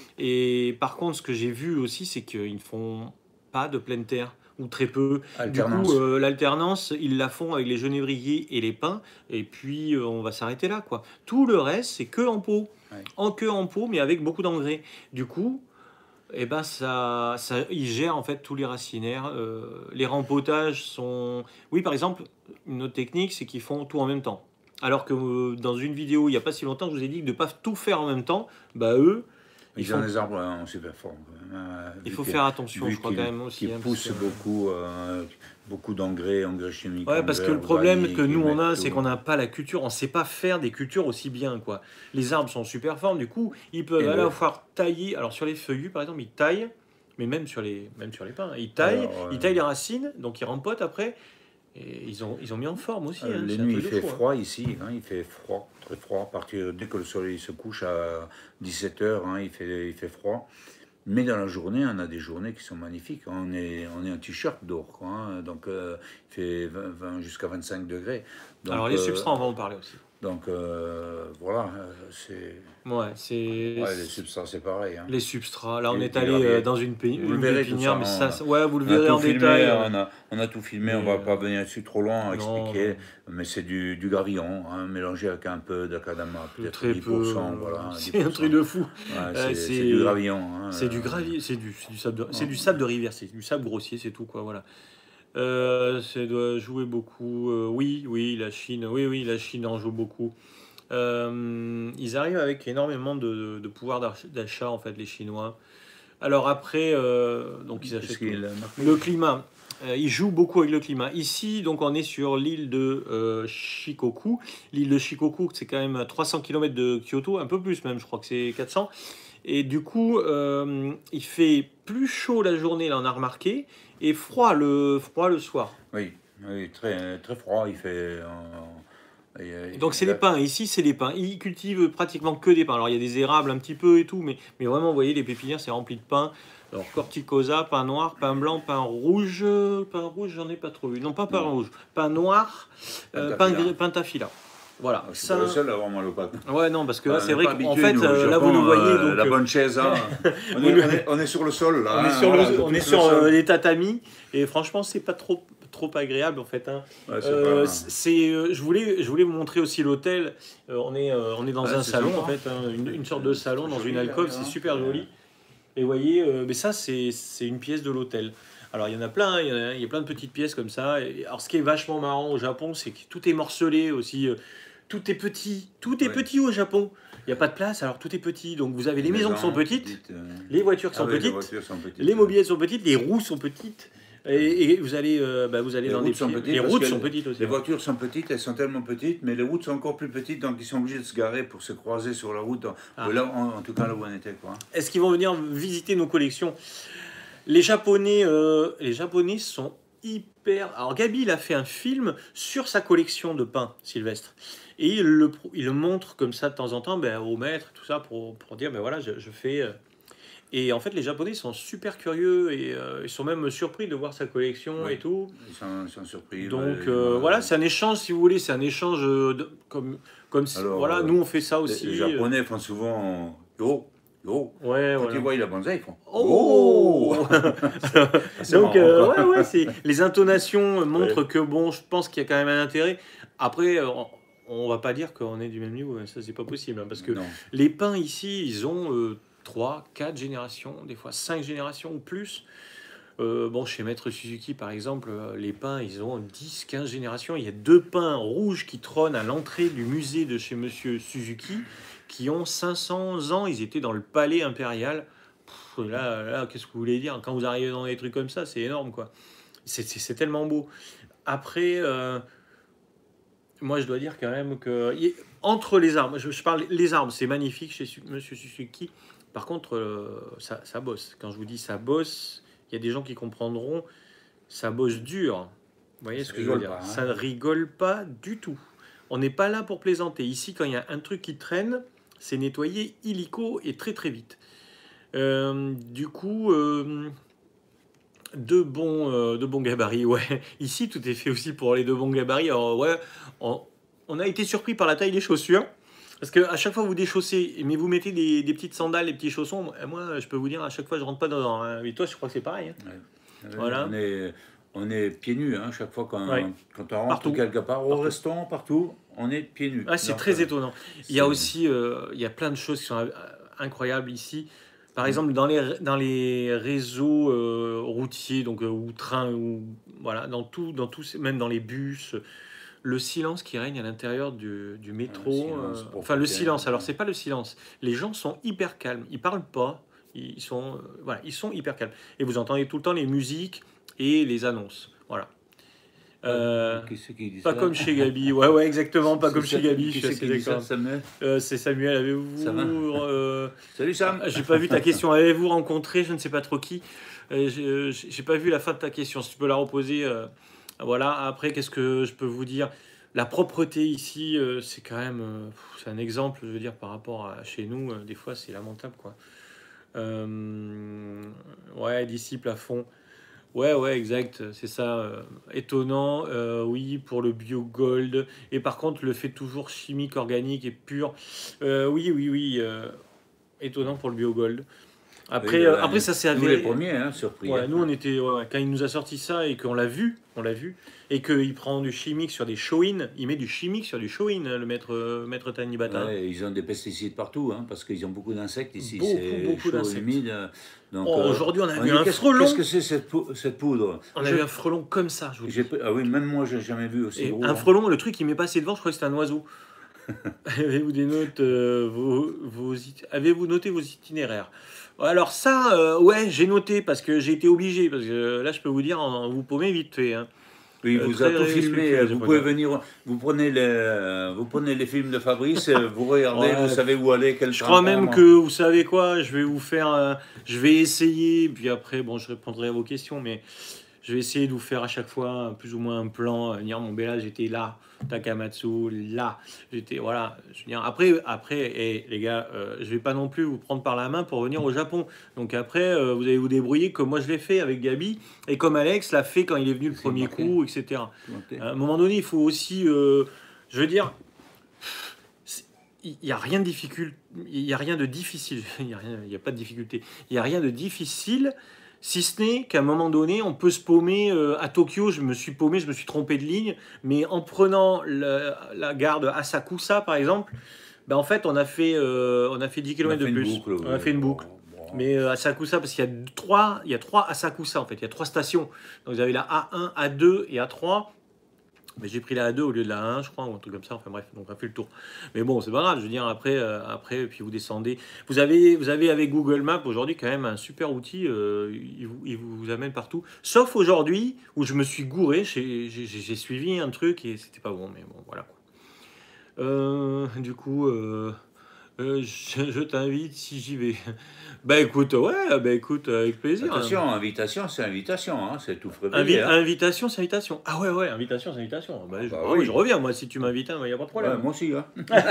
Et par contre, ce que j'ai vu aussi, c'est qu'ils ne font pas de pleine terre ou très peu. Alternance. Du coup, euh, l'alternance, ils la font avec les genévriers et les pins, et puis euh, on va s'arrêter là, quoi. Tout le reste, c'est que en pot, Ouais. en que en pot, mais avec beaucoup d'engrais. Du coup, eh ben ça, ça, ils gèrent en fait tous les racinaires. Euh, les rempotages sont, oui, par exemple, une autre technique, c'est qu'ils font tout en même temps. Alors que euh, dans une vidéo, il n'y a pas si longtemps, je vous ai dit que de ne pas tout faire en même temps, bah eux, ils Ils ont font- des arbres en super forme. quand même, hein, il vu faut que- faire attention, vu je crois qu'ils- quand même aussi. qu'ils hein, parce poussent que- beaucoup, euh, beaucoup d'engrais, engrais chimiques. Ouais, parce que engrais le problème organiques, que nous ils on a, mettent c'est tout. qu'on n'a pas la culture, on sait pas faire des cultures aussi bien, quoi. Les arbres sont super formes, du coup, ils peuvent Et à le- la fois tailler. Alors sur les feuillus, par exemple, ils taillent, mais même sur les, même sur les pins, ils taillent, Alors, euh, ils taillent les racines, donc ils rempotent après. Et ils ont, ils ont mis en forme aussi. Euh, hein, les c'est un nuits, il truc de fait fou, hein. froid ici, hein, il fait froid, très froid. À partir dès que le soleil se couche à dix-sept heures, hein, il, fait, il fait froid. Mais dans la journée, on a des journées qui sont magnifiques. On est, on est en t-shirt dehors, quoi, hein, donc euh, il fait vingt, vingt jusqu'à vingt-cinq degrés. Donc, Alors les euh, substrats, on va en parler aussi. Donc euh, voilà, c'est... Ouais, c'est... Ouais, les substances, c'est pareil. Hein. Les substrats. Là, on Les, est les allé graviers. euh, dans une, pe- Vous le une verrez tout pépinière, ça. mais On ça, a, ouais, vous le on a verrez tout en filmé, détail. euh, on a, on a tout filmé, on mais, va euh, pas venir dessus trop loin à non, expliquer, non, mais c'est du, du gravillon, hein, mélangé avec un peu d'acadama, euh, peut-être très dix peu. pour cent, euh, voilà, C'est un truc dix pour cent. de fou. Ouais, Euh, c'est c'est du c'est gravillon. Hein, c'est du euh, gravier, c'est du, c'est du sable, de, c'est oh, du sable de rivière, c'est du sable grossier, c'est tout quoi. Voilà. Euh, ça doit jouer beaucoup. euh, oui, oui, la Chine, oui, oui, la Chine en joue beaucoup. Euh, ils arrivent avec énormément de, de pouvoir d'ach- d'achat en fait, les Chinois. Alors après, euh, donc ils qu'est-ce achètent tout. qu'il a marqué? Le climat, euh, ils jouent beaucoup avec le climat. Ici, donc on est sur l'île de euh, Shikoku. L'île de Shikoku, c'est quand même à trois cents kilomètres de Kyoto, un peu plus même, je crois que c'est quatre cents. Et du coup, euh, il fait plus chaud la journée, là on a remarqué, et froid le, froid le soir. Oui, oui, très, très froid, il fait... euh, il y a- Donc c'est des là- pins, ici c'est des pins. Ils cultivent pratiquement que des pins. Alors il y a des érables un petit peu et tout, mais, mais vraiment, vous voyez, les pépinières, c'est rempli de pins. Alors corticosa, pain noir, pain blanc, pain rouge. Pain rouge, j'en ai pas trop vu. Non, pas pain non, rouge. Pain noir, euh, pain Pantafila. gris, pain tafila. Voilà, Ah, je suis ça... pas le seul à avoir mal au patin. Ouais, non, parce que là, On c'est n'est vrai pas qu'en habitué, fait, nous, au euh, là, vous le Japon, voyez, euh, donc... la euh, bonne chaise, hein. on, vous est, le- on, est, on est sur le sol, là. On est hein, sur, voilà, le, on on est touche sur le euh, sol. les tatamis et franchement c'est pas trop trop agréable en fait. Hein. Ouais, c'est Euh, pas... c'est, euh, je voulais je voulais vous montrer aussi l'hôtel. Euh, on est euh, on est dans Ouais, un c'est salon sympa. en fait, hein, une, une sorte de C'est salon très dans joli, une alcôve, là, c'est hein. super Ouais. joli. Et vous voyez, euh, mais ça c'est c'est une pièce de l'hôtel. Alors il y en a plein, hein, il y, en a, il y a plein de petites pièces comme ça. Et, alors ce qui est vachement marrant au Japon, c'est que tout est morcelé aussi. euh, Tout est petit, tout est Ouais. petit au Japon. Il n'y a pas de place, alors tout est petit. Donc vous avez les maisons qui sont maisons petites, euh. les voitures qui Ah sont oui, les petites, voitures sont petites. les euh. mobylettes sont petites, les roues sont petites. Et, et vous allez, euh, bah, vous allez Les dans routes des sont petits- petites. Les parce routes que sont petites aussi. Les ouais. voitures sont petites, elles sont tellement petites, mais les routes sont encore plus petites, donc ils sont obligés de se garer pour se croiser sur la route. Ah. Là, en, en tout cas, là où on était, quoi. Est-ce qu'ils vont venir visiter nos collections? Les Japonais, euh, les Japonais sont hyper. Alors Gabi, il a fait un film sur sa collection de pains Sylvestre. Et il le, pro- il le montre comme ça de temps en temps ben, au maître, tout ça, pour, pour dire, ben voilà, je, je fais... euh. Et en fait, les Japonais sont super curieux et euh, ils sont même surpris de voir sa collection Oui. et tout. Ils sont, ils sont surpris. Donc ouais, euh, ouais. voilà, c'est un échange, si vous voulez, c'est un échange euh, de- comme... comme si- Alors, voilà, euh, nous on fait ça Les, aussi. les Japonais font souvent yo, yo. euh, ouais, Quand voilà. ils voient la bonsaï, ils font Oh oh. C'est Donc, marrant, euh, quoi. ouais, ouais, c'est, les intonations montrent que, bon, je pense qu'il y a quand même un intérêt. Après, euh, on, on va pas dire qu'on est du même niveau, ça c'est pas possible, hein, parce que Non. les pains ici, ils ont euh, trois, quatre générations, des fois cinq générations ou plus. Euh, bon, chez Maître Suzuki, par exemple, euh, les pins, ils ont dix, quinze générations. Il y a deux pins rouges qui trônent à l'entrée du musée de chez Monsieur Suzuki, qui ont cinq cents ans. Ils étaient dans le palais impérial. Pff, là, là qu'est-ce que vous voulez dire? Quand vous arrivez dans des trucs comme ça, c'est énorme, quoi. C'est, c'est- c'est tellement beau. Après, euh, moi, je dois dire quand même que y- entre les arbres, je, je parle les arbres, c'est magnifique chez Su- Monsieur Suzuki. Par contre, euh, ça, ça bosse. Quand je vous dis ça bosse, il y a des gens qui comprendront, ça bosse dur. Vous voyez Ça ce que je veux rigole dire? pas, hein. Ça ne rigole pas du tout. On n'est pas là pour plaisanter. Ici, quand il y a un truc qui traîne, c'est nettoyé illico et très très vite. Euh, du coup, euh, de bons, euh, de bons gabarits, ouais. Ici, tout est fait aussi pour les deux bons gabarits. Alors, ouais, on, on a été surpris par la taille des chaussures. Parce que à chaque fois vous déchaussez, mais vous mettez des, des petites sandales, des petits chaussons. Moi, je peux vous dire, à chaque fois, je rentre pas dedans. Hein. Et toi, je crois que c'est pareil. Hein. Ouais. Voilà. On est, on est pieds nus, hein, chaque fois quand, Ouais. quand on rentre Partout. quelque part, au Partout. restaurant, partout, on est pieds nus. Ah, c'est Donc, très euh, étonnant. Il y a c'est- aussi, euh, il y a plein de choses qui sont euh, incroyables ici. Par exemple, dans les, dans les réseaux euh, routiers, donc euh, ou trains, ou voilà, dans tout, dans tous, même dans les bus, le silence qui règne à l'intérieur du, du métro. silence euh, pour enfin, le protéger. silence. Alors, c'est pas le silence. Les gens sont hyper calmes. Ils parlent pas. Ils sont, euh, voilà, ils sont hyper calmes. Et vous entendez tout le temps les musiques et les annonces. Voilà. Euh, Qui c'est qui dit pas ça comme chez Gabi. Ouais, ouais, exactement. Pas C'est comme ça- chez Gabi. qui Je suis c'est assez qui dit ça, d'accord. Samuel Euh, c'est Samuel. Avez-vous Ça va euh, Salut Sam. ah, j'ai pas vu ta question. Avez-vous rencontré je ne sais pas trop qui? Euh, j'ai j'ai pas vu la fin de ta question. Si tu peux la reposer. euh, voilà. Après, qu'est-ce que je peux vous dire? La propreté ici, euh, c'est quand même, euh, pff, c'est un exemple, je veux dire, par rapport à chez nous. euh, des fois, c'est lamentable, quoi. Euh, ouais, d'ici plafond. Ouais, ouais, exact, c'est ça. euh, étonnant, euh, oui, pour le bio-gold. Et par contre, le fait toujours chimique, organique et pur. euh, oui, oui, oui. euh, étonnant pour le bio-gold. Oui, Après, euh, là, après, ça s'est nous les avéré. premiers, hein, surpris. Ouais, Hein. nous on était ouais, ouais, quand il nous a sorti ça et qu'on l'a vu, on l'a vu, et qu'il prend du chimique sur des show-in, il met du chimique sur du show-in, hein, le maître euh, maître Tanibata. Hein. Ouais, ils ont des pesticides partout, hein, parce qu'ils ont beaucoup d'insectes ici. Beaucoup, C'est beaucoup chaud, d'insectes. humide. euh, Donc, Oh, euh, aujourd'hui on a on vu dit un qu'est-ce frelon. qu'est-ce que c'est cette, pou- cette poudre? On a Je- vu un frelon comme ça, je vous j'ai dis. pas- Ah oui, même moi, j'ai jamais vu aussi Et gros. un Hein. frelon, le truc il m'est passé devant, je crois que c'était un oiseau. Avez-vous des notes, euh, vos, vos it- avez-vous noté vos itinéraires? Alors ça, euh, ouais, j'ai noté parce que j'ai été obligé, parce que euh, là je peux vous dire, en- vous paumez vite fait. Hein. Oui, il Euh, vous a très tout filmé. respectueux, les Vous pouvez Japonais. venir, vous prenez les, vous prenez les films de Fabrice, euh, vous regardez, Ouais, vous savez où aller, quel je train crois même que, prendre. vous savez quoi, je vais vous faire, euh, je vais essayer, puis après, bon, je répondrai à vos questions, mais je vais essayer de vous faire à chaque fois plus ou moins un plan. euh, Dire, mon Bella, j'étais là, Takamatsu, là, j'étais, voilà. Je veux dire, après, après, et les gars, euh, je vais pas non plus vous prendre par la main pour venir au Japon. Donc après, euh, vous allez vous débrouiller comme moi je l'ai fait avec Gabi, et comme Alex l'a fait quand il est venu le C'est premier marqué. coup, et cetera. C'est marqué. À un moment donné, il faut aussi, euh, je veux dire, il n'y a rien de difficile, il y a rien de difficile, il n'y a, rien- il y a pas de difficulté, il n'y a rien de difficile, si ce n'est qu'à un moment donné, on peut se paumer. euh, à Tokyo, je me suis paumé, je me suis trompé de ligne, mais en prenant le- la gare de Asakusa, par exemple, ben en fait, on a fait, euh, on a fait dix On a kilomètres fait de une plus. boucle. On a oui. fait une boucle. Bon, bon. Mais euh, Asakusa, parce qu'il y a trois, il y a trois Asakusa en fait, il y a trois stations. Donc vous avez la A un, A deux et A trois. Mais j'ai pris la A deux au lieu de la A un, je crois, ou un truc comme ça. Enfin bref, donc on a fait le tour. Mais bon, c'est pas grave. Je veux dire, après, euh, après, puis vous descendez. Vous avez, vous avez avec Google Maps aujourd'hui quand même un super outil. euh, il, vous, il vous amène partout. Sauf aujourd'hui où je me suis gouré. J'ai j'ai- j'ai suivi un truc et c'était pas bon. Mais bon, voilà quoi. Euh, du coup, euh, euh, je, je t'invite si j'y vais. Bah écoute, ouais, bah écoute, avec plaisir. Hein. Attention, invitation, c'est invitation, hein, c'est tout frais Invi- payé. Hein. invitation, c'est invitation. Ah ouais, ouais, invitation, c'est invitation. Bah, je, bah ah oui, oui. je reviens, moi, si tu m'invites, il n'y a pas de problème. Ouais, moi aussi. Hein.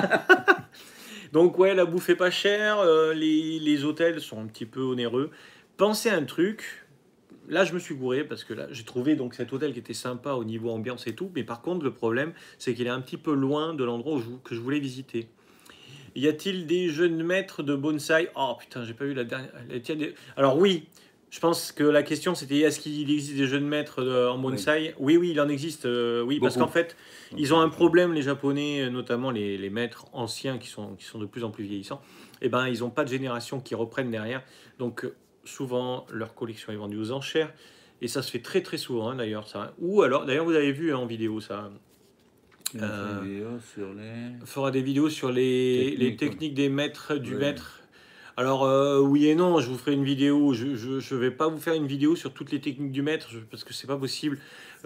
Donc, ouais, la bouffe est pas chère, euh, les, les hôtels sont un petit peu onéreux. Pensez à un truc. Là, je me suis gouré parce que là, j'ai trouvé donc cet hôtel qui était sympa au niveau ambiance et tout. Mais par contre, le problème, c'est qu'il est un petit peu loin de l'endroit où je- que je voulais visiter. Y a-t-il des jeunes maîtres de bonsaï? Oh putain, j'ai pas eu la dernière. la- tiens, des- Alors oui, je pense que la question c'était est-ce qu'il existe des jeunes maîtres de- en bonsaï? Oui, oui, il en existe. euh, oui, parce Beaucoup. qu'en fait, ils ont un problème, les Japonais, notamment les, les maîtres anciens qui sont, qui sont de plus en plus vieillissants. Eh ben, ils n'ont pas de génération qui reprennent derrière. Donc euh, souvent, leur collection est vendue aux enchères. Et ça se fait très très souvent hein, d'ailleurs. Ça. Ou alors, d'ailleurs, vous avez vu hein, en vidéo ça. On a fait Euh, une vidéo sur les... fera des vidéos sur les Techniques, les techniques des maîtres, du Oui. maître. Alors, euh, oui et non, je vous ferai une vidéo. Je ne vais pas vous faire une vidéo sur toutes les techniques du maître je- parce que c'est pas possible.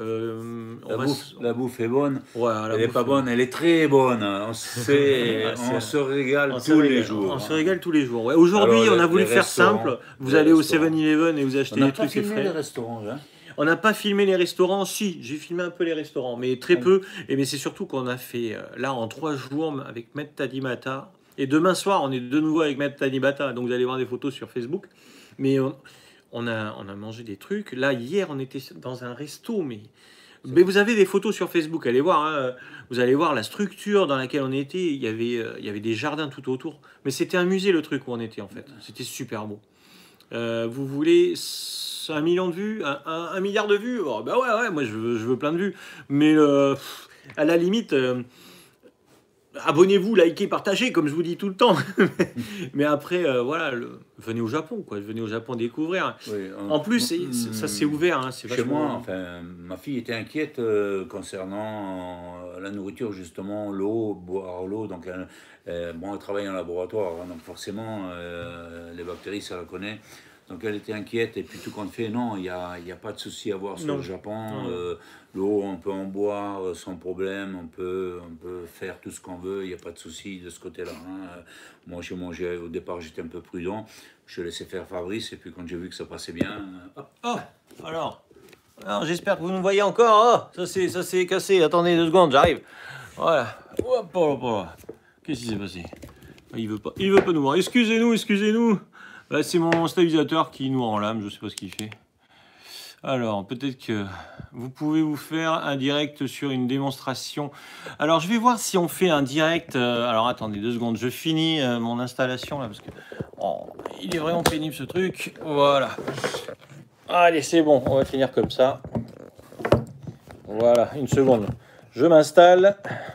Euh, on La va bouffe, s- la bouffe est bonne. Ouais, la Elle n'est bouffe, pas bonne, elle est très bonne. On, sait, Ah, c'est- on se régale on tous se les régale, jours. on se hein. régale tous les jours. Ouais. Aujourd'hui, Alors, on a les- voulu les faire restaurants, simple. Vous les allez au restaurants. seven eleven et vous On achetez n'a des pas trucs et filmé frais. les restaurants, hein. On n'a pas filmé les restaurants, si, j'ai filmé un peu les restaurants, mais très Oui. peu. Et mais c'est surtout qu'on a fait, euh, là, en trois jours, avec Maître Tanibata. Et demain soir, on est de nouveau avec Maître Tanibata, donc vous allez voir des photos sur Facebook. Mais on, on a, on a mangé des trucs. Là, hier, on était dans un resto, mais... Mais vous avez des photos sur Facebook, allez voir. Hein. Vous allez voir la structure dans laquelle on était. Il y avait, euh, il y avait des jardins tout autour. Mais c'était un musée, le truc où on était, en fait. C'était super beau. Euh, vous voulez un million de vues, un, un- un milliard de vues? Oh, bah ouais, ouais, moi je veux, je veux plein de vues. Mais euh, pff, à la limite, euh, abonnez-vous, likez, partagez, comme je vous dis tout le temps. Mais après, euh, voilà, le- venez au Japon, quoi. Venez au Japon découvrir. Oui, on- En plus, c'est- c'est- ça s'est ouvert. Hein, c'est Chez vachement- moi, enfin, ma fille était inquiète euh, concernant euh, la nourriture, justement, l'eau, boire l'eau. Donc, elle, euh, bon, elle travaille en laboratoire, hein, donc forcément, euh, les bactéries, ça la connaît. Donc, elle était inquiète. Et puis, tout compte fait, non, il n'y a, il y a pas de souci à voir sur Non. le Japon. Non. Euh, l'eau, on peut en boire euh, sans problème. On peut, on peut faire tout ce qu'on veut. Il n'y a pas de souci de ce côté-là. Hein. Euh, Moi, j'ai mangé, au départ, j'étais un peu prudent. Je laissais faire Fabrice. Et puis, quand j'ai vu que ça passait bien, euh, hop. Oh, alors, alors j'espère que vous nous voyez encore. Oh, ça c'est ça c'est cassé. Attendez deux secondes, j'arrive. Voilà. Hop, hop, hop. Qu'est-ce qui s'est passé? Il veut pas, il veut pas nous voir. Excusez-nous, excusez-nous. Bah, c'est mon stabilisateur qui nous rend l'âme. Je sais pas ce qu'il fait. Alors, peut-être que vous pouvez vous faire un direct sur une démonstration. Alors, je vais voir si on fait un direct. Euh, alors, attendez deux secondes. Je finis euh, mon installation là parce que oh, il est vraiment pénible ce truc. Voilà. Allez, c'est bon. On va finir comme ça. Voilà, une seconde. Je m'installe.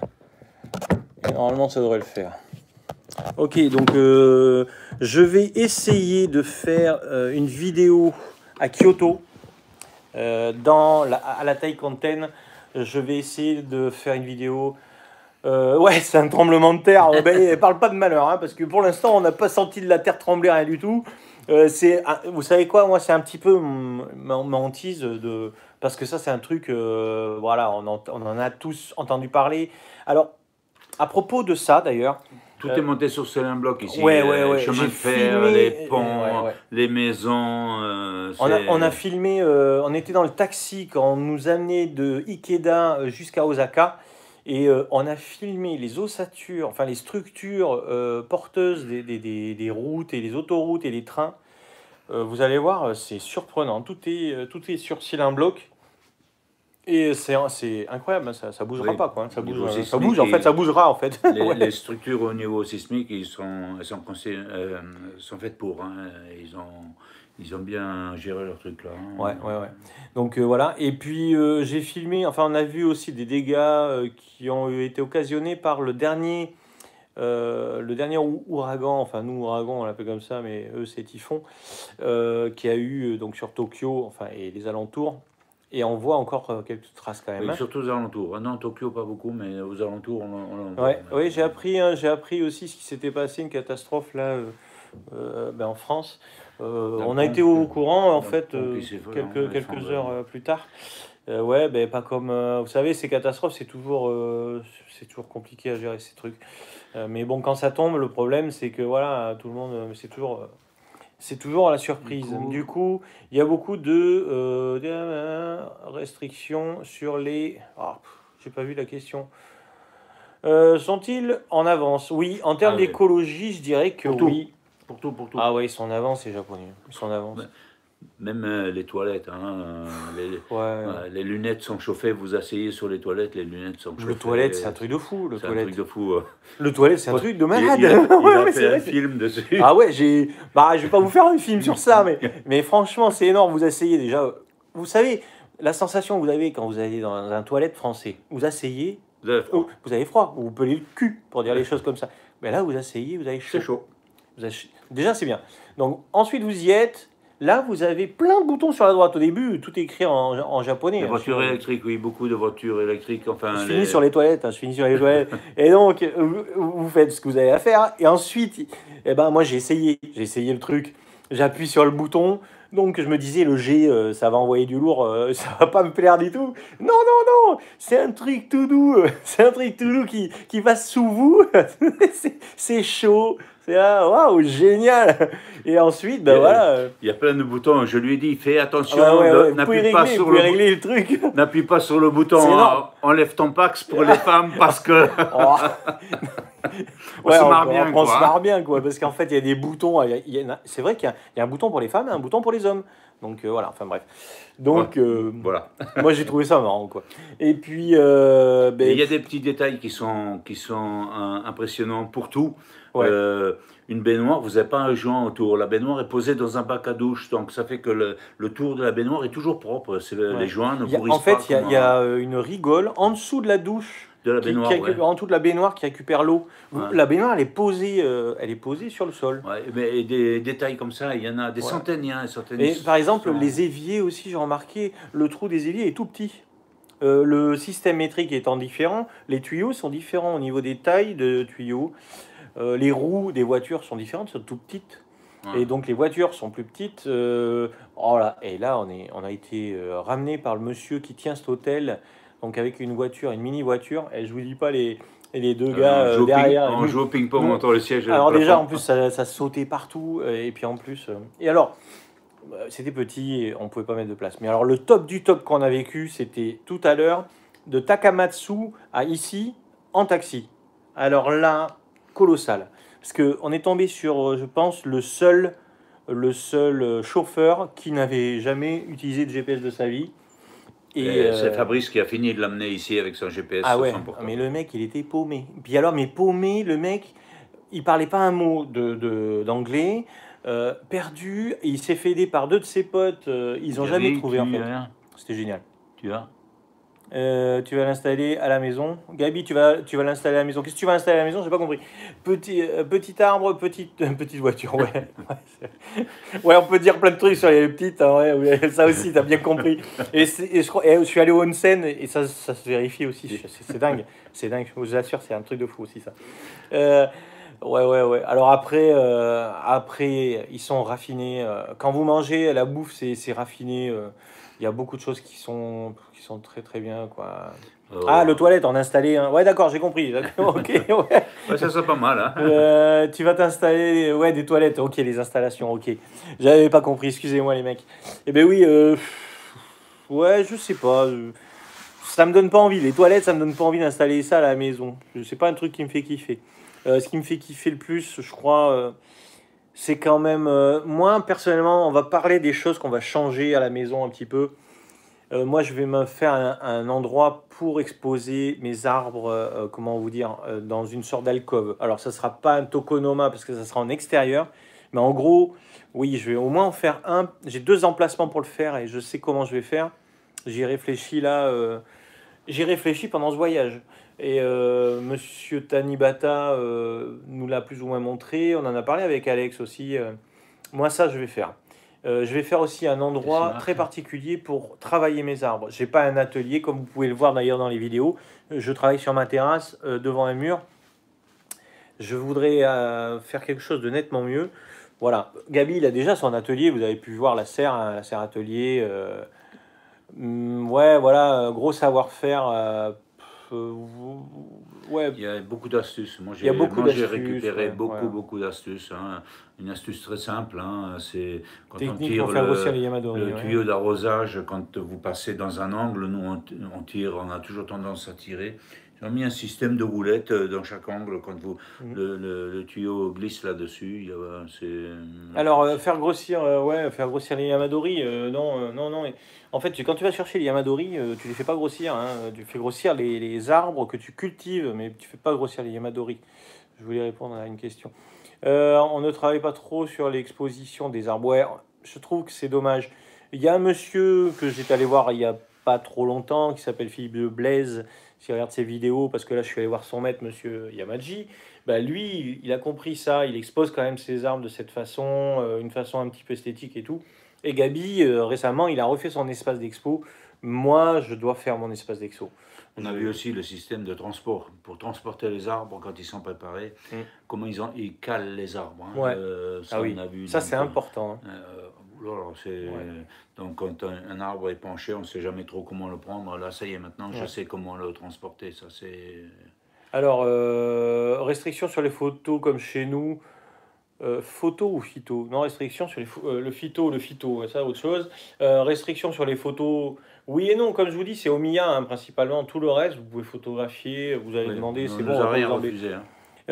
Et normalement, ça devrait le faire. Ok, donc euh, je vais essayer de faire euh, une vidéo à Kyoto. Euh, dans la, à la taille containe, je vais essayer de faire une vidéo. Euh, ouais, c'est un tremblement de terre. Ben, parle pas de malheur, hein, parce que pour l'instant, on n'a pas senti de la terre trembler, rien du tout. Euh, c'est, vous savez quoi, moi, c'est un petit peu ma, ma hantise de, parce que ça, c'est un truc. Euh, voilà, on en, on en a tous entendu parler. Alors, à propos de ça, d'ailleurs. Tout euh, est monté sur Céline Bloc ici. Ouais, ouais, ouais. Chemin de fer, filmé, les ponts, ouais, ouais. les maisons. Euh, on, a, on a filmé, euh, on était dans le taxi quand on nous amenait de Ikeda jusqu'à Osaka. Et euh, on a filmé les ossatures, enfin les structures euh, porteuses des, des, des, des routes et les autoroutes et les trains. Euh, vous allez voir, c'est surprenant. Tout est, tout est sur Céline Bloc. Et c'est incroyable, ça ne bougera oui, pas, quoi. Ça bouge, ça bouge, en fait, ça bougera, en fait. Les, ouais. les structures au niveau sismique, ils sont, elles sont, euh, sont faites pour. Hein. Ils, ont, ils ont bien géré leur truc, là. Hein. Ouais, ouais, ouais. Donc, euh, voilà. Et puis, euh, j'ai filmé, enfin, on a vu aussi des dégâts euh, qui ont été occasionnés par le dernier, euh, le dernier ouragan, enfin, nous, ouragan, on l'appelle comme ça, mais eux, c'est typhon, euh, qui a eu, donc, sur Tokyo, enfin, et les alentours. Et on voit encore quelques traces quand même. Oui, hein. Surtout aux alentours. Non, Tokyo, pas beaucoup, mais aux alentours, on, on en voit. Ouais, oui, j'ai appris, hein, j'ai appris aussi ce qui s'était passé, une catastrophe là, euh, euh, ben, en France. Euh, on a été au courant, en fait, euh, quelques, quelques heures euh, plus tard. Euh, ouais, ben, pas comme... Euh, vous savez, ces catastrophes, c'est toujours, euh, c'est toujours compliqué à gérer, ces trucs. Euh, mais bon, quand ça tombe, le problème, c'est que, voilà, tout le monde... c'est toujours... Euh, C'est toujours la surprise. Du coup, du coup, il y a beaucoup de, euh, de restrictions sur les... Ah, j'ai pas vu la question. Euh, sont-ils en avance? Oui, en termes ah, d'écologie, je dirais que pour oui. Tout. Pour tout, pour tout. Ah oui, ils sont en avance, les Japonais. Ils sont en avance. Ouais. Même euh, les toilettes, hein, les, ouais. euh, les lunettes sont chauffées, vous asseyez sur les toilettes, les lunettes sont chauffées. Le toilette, c'est un truc de fou. Le c'est toilette. un truc de fou. Euh. Le toilette, c'est un truc de malade. Il, il a, il ouais, a ouais, fait un vrai. film dessus. Ah ouais, j'ai. Bah, je vais pas vous faire un film sur ça, mais, mais franchement, c'est énorme. Vous asseyez déjà. Vous savez, la sensation que vous avez quand vous allez dans un toilette français, vous asseyez. Vous avez froid. Vous avez froid, vous pelez le cul, pour dire les choses comme ça. Mais là, vous asseyez, vous avez chaud. C'est chaud. Vous avez... Déjà, c'est bien. Donc, ensuite, vous y êtes. Là, vous avez plein de boutons sur la droite. Au début, tout est écrit en, en japonais. Les voitures hein, électriques, oui, beaucoup de voitures électriques. Enfin, je les... finis sur les toilettes. Hein, je finis sur les toilettes. Et donc, vous, vous faites ce que vous avez à faire. Et ensuite, eh ben, moi, j'ai essayé. J'ai essayé le truc. J'appuie sur le bouton. Donc, je me disais, le G, euh, ça va envoyer du lourd. Euh, ça va pas me plaire du tout. Non, non, non. C'est un truc tout doux. C'est un truc tout doux qui, qui passe sous vous. C'est chaud. C'est là, waouh, génial! Et ensuite, ben il y a, voilà. Il y a plein de boutons. Je lui ai dit, fais attention, ah ouais, ouais, n'appuie pas sur le, régler le truc. N'appuie pas sur le bouton. Enlève ton Pax pour les femmes parce que. Oh. on ouais, se marre on, bien, on, quoi. On se marre bien, quoi. Parce qu'en fait, il y a des boutons. C'est vrai qu'il y, y a un bouton pour les femmes et un bouton pour les hommes. Donc euh, voilà, enfin bref. Donc ouais, euh, voilà. moi j'ai trouvé ça marrant, quoi. Et puis. Euh, ben... Il y a des petits détails qui sont, qui sont euh, impressionnants pour tout. Ouais. Euh, une baignoire, vous n'avez pas un joint autour. La baignoire est posée dans un bac à douche, donc ça fait que le, le tour de la baignoire est toujours propre. Le, ouais. Les joints ne pourrissent pas. En fait, il y, y a une rigole en dessous de la douche. De la baignoire, qui, qui ouais. En dessous de la baignoire qui récupère l'eau. Ouais. La baignoire, elle est posée, euh, elle est posée sur le sol. Ouais, mais des détails comme ça, il y en a des ouais. centaines, il y en a des centaines. Et par exemple, sont... les éviers aussi, j'ai remarqué, le trou des éviers est tout petit. Euh, le système métrique étant différent, les tuyaux sont différents au niveau des tailles de tuyaux. Euh, les roues des voitures sont différentes, sont tout petites. Ouais. Et donc les voitures sont plus petites. Euh, oh là, et là, on, est, on a été euh, ramené par le monsieur qui tient cet hôtel. Donc avec une voiture, une mini voiture, et je vous dis pas les, les deux gars euh, on derrière. Ping, on joue au ping-pong entre le siège et alors le déjà en plus ça, ça sautait partout et puis en plus euh, et alors c'était petit et on pouvait pas mettre de place. Mais alors le top du top qu'on a vécu, c'était tout à l'heure de Takamatsu à ici en taxi. Alors là colossal parce que on est tombé sur je pense le seul le seul chauffeur qui n'avait jamais utilisé de G P S de sa vie. Et, et c'est euh... Fabrice qui a fini de l'amener ici avec son G P S. Ah ouais, mais le mec, il était paumé. Puis alors, mais paumé, le mec, il parlait pas un mot de, de, d'anglais, euh, perdu, il s'est fait aider par deux de ses potes, euh, ils n'ont jamais trouvé en fait. C'était génial. Tu as Euh, tu vas l'installer à la maison. Gabi, tu vas, tu vas l'installer à la maison. Qu'est-ce que tu vas installer à la maison? J'ai pas compris. Petit, euh, petit arbre, petite, euh, petite voiture. Ouais. ouais, ouais, on peut dire plein de trucs sur les petites. Hein, ouais, ouais, ça aussi, t'as bien compris. Et, et, je, crois, et je suis allé au Onsen et ça, ça se vérifie aussi. C'est dingue. C'est dingue. Je vous assure, c'est un truc de fou aussi ça. Euh, ouais, ouais, ouais. Alors après, euh, après, ils sont raffinés. Euh, quand vous mangez, la bouffe, c'est raffiné. Euh, Il y a beaucoup de choses qui sont, qui sont très très bien, quoi. Oh. Ah, le toilette, en installer un. Ouais, d'accord, j'ai compris. Ok, ouais. Ouais, ça c'est pas mal. Hein. Euh, tu vas t'installer, ouais, des toilettes. Ok, les installations, ok. J'avais pas compris, excusez-moi les mecs. Eh ben oui, euh... ouais, je sais pas. Ça me donne pas envie. Les toilettes, ça me donne pas envie d'installer ça à la maison. C'est pas un truc qui me fait kiffer. Euh, ce qui me fait kiffer le plus, je crois. Euh... C'est quand même... Euh, moi, personnellement, on va parler des choses qu'on va changer à la maison un petit peu. Euh, moi, je vais me faire un, un endroit pour exposer mes arbres, euh, comment vous dire, euh, dans une sorte d'alcôve. Alors, ça ne sera pas un tokonoma parce que ça sera en extérieur. Mais en gros, oui, je vais au moins en faire un. J'ai deux emplacements pour le faire et je sais comment je vais faire. J'y réfléchis là. Euh, J'y réfléchis pendant ce voyage. Et euh, Monsieur Tanibata euh, nous l'a plus ou moins montré. On en a parlé avec Alex aussi. Euh, moi, ça, je vais faire. Euh, je vais faire aussi un endroit très particulier pour travailler mes arbres. J'ai pas un atelier, comme vous pouvez le voir d'ailleurs dans les vidéos. Je travaille sur ma terrasse, euh, devant un mur. Je voudrais euh, faire quelque chose de nettement mieux. Voilà. Gabi, il a déjà son atelier. Vous avez pu voir la serre, hein, la serre atelier. Euh, ouais, voilà, gros savoir-faire. Euh, Euh, ouais. Il y a beaucoup d'astuces. Moi, j'ai récupéré ouais, beaucoup, ouais. beaucoup d'astuces. Hein. Une astuce très simple, hein, c'est quand Technique on tire le, le, Yamadori, le ouais. tuyau d'arrosage, quand vous passez dans un angle, nous on, on tire, on a toujours tendance à tirer. J'ai mis un système de roulettes dans chaque angle quand vous, mmh. le, le, le tuyau glisse là-dessus. Alors, euh, faire grossir, euh, ouais, faire grossir les Yamadori, euh, non, euh, non, non. En fait, quand tu vas chercher les Yamadori, euh, tu les fais pas grossir. Hein, tu fais grossir les, les arbres que tu cultives, mais tu fais pas grossir les Yamadori. Je voulais répondre à une question. Euh, on ne travaille pas trop sur l'exposition des arbres. Ouais, je trouve que c'est dommage. Il y a un monsieur que j'étais allé voir il y a pas trop longtemps qui s'appelle Philippe de Blaise. Si regarde ses vidéos, parce que là je suis allé voir son maître, monsieur Yamaji, bah lui, il a compris ça, il expose quand même ses arbres de cette façon, euh, une façon un petit peu esthétique et tout. Et Gabi, euh, récemment, il a refait son espace d'expo. Moi, je dois faire mon espace d'expo. On a vu aussi le système de transport, pour transporter les arbres quand ils sont préparés, mmh. comment ils, ont, ils calent les arbres. Hein. Ouais. Euh, ça, ah oui. on a vu, ça c'est important. Hein. Euh, alors, ouais. Donc quand un, un arbre est penché, on ne sait jamais trop comment le prendre. Là, ça y est, maintenant, ouais. je sais comment le transporter. Ça, c'est... Alors, euh, restriction sur les photos comme chez nous. Euh, photo ou phyto? Non, restriction sur les euh, le phyto, le phyto, ça autre chose. Euh, restriction sur les photos, oui et non, comme je vous dis, c'est Omiya hein, principalement. Tout le reste, vous pouvez photographier, vous avez oui, demandé, c'est bon. On rien refusé. Hein.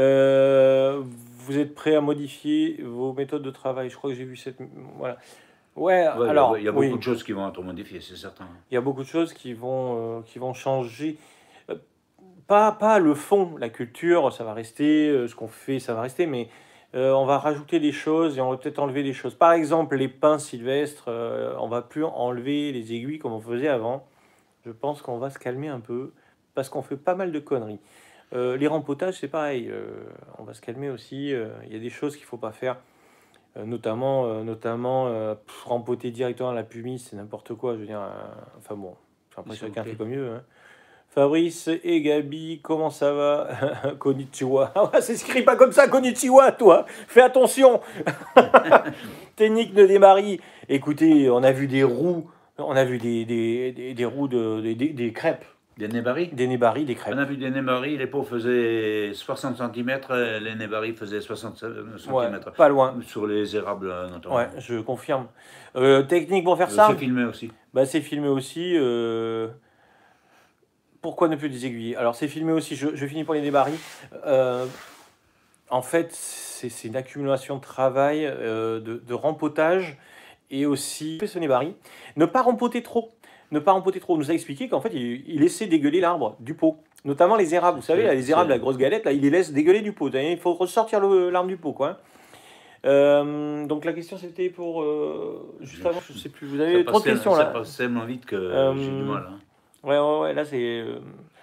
Euh, vous êtes prêt à modifier vos méthodes de travail? Je crois que j'ai vu cette. Voilà. Ouais, ouais, alors. Il y a, y a beaucoup oui. de choses qui vont être modifiées, c'est certain. Il y a beaucoup de choses qui vont, euh, qui vont changer. Euh, pas, pas le fond, la culture, ça va rester, euh, ce qu'on fait, ça va rester, mais. Euh, on va rajouter des choses et on va peut-être enlever des choses. Par exemple, les pins sylvestres, euh, on va plus enlever les aiguilles comme on faisait avant. Je pense qu'on va se calmer un peu parce qu'on fait pas mal de conneries. Euh, les rempotages, c'est pareil. Euh, on va se calmer aussi. Il euh, y a des choses qu'il ne faut pas faire. Euh, notamment, euh, notamment euh, pff, rempoter directement à la pumice, c'est n'importe quoi. Je veux dire, euh, enfin bon, après chacun fait comme mieux. Hein. Fabrice et Gabi, comment ça va? Konnichiwa. Ah ouais, ça s'écrit pas comme ça, Konnichiwa, toi. Fais attention. Technique de démarrie. Écoutez, on a vu des roues, on a vu des, des, des, des roues de des, des crêpes. Des nébaris? Des nébaris, des crêpes. On a vu des nébaris, les pots faisaient soixante centimètres, les nébaris faisaient soixante centimètres. Ouais, pas loin. Sur les érables, notamment. Ouais, je confirme. Euh, technique pour faire euh, ça? C'est filmé aussi. Bah, c'est filmé aussi. Euh... Pourquoi ne plus des aiguilles? Alors, c'est filmé aussi, je, je finis pour les débarris. Euh, en fait, c'est une accumulation de travail, euh, de, de rempotage, et aussi, Sonny Barry, ne pas rempoter trop. Ne pas rempoter trop. On nous a expliqué qu'en fait, il, il laissait dégueuler l'arbre du pot. Notamment les érables. Vous savez, là, les érables, la grosse galette, là, il les laisse dégueuler du pot. Il faut ressortir l'arbre du pot, quoi. Euh, donc la question c'était pour euh, juste avant, je sais plus. Vous avez trop de questions là. Ça passe tellement vite que euh, j'ai du mal. Hein. Ouais, ouais, ouais. Là c'est euh,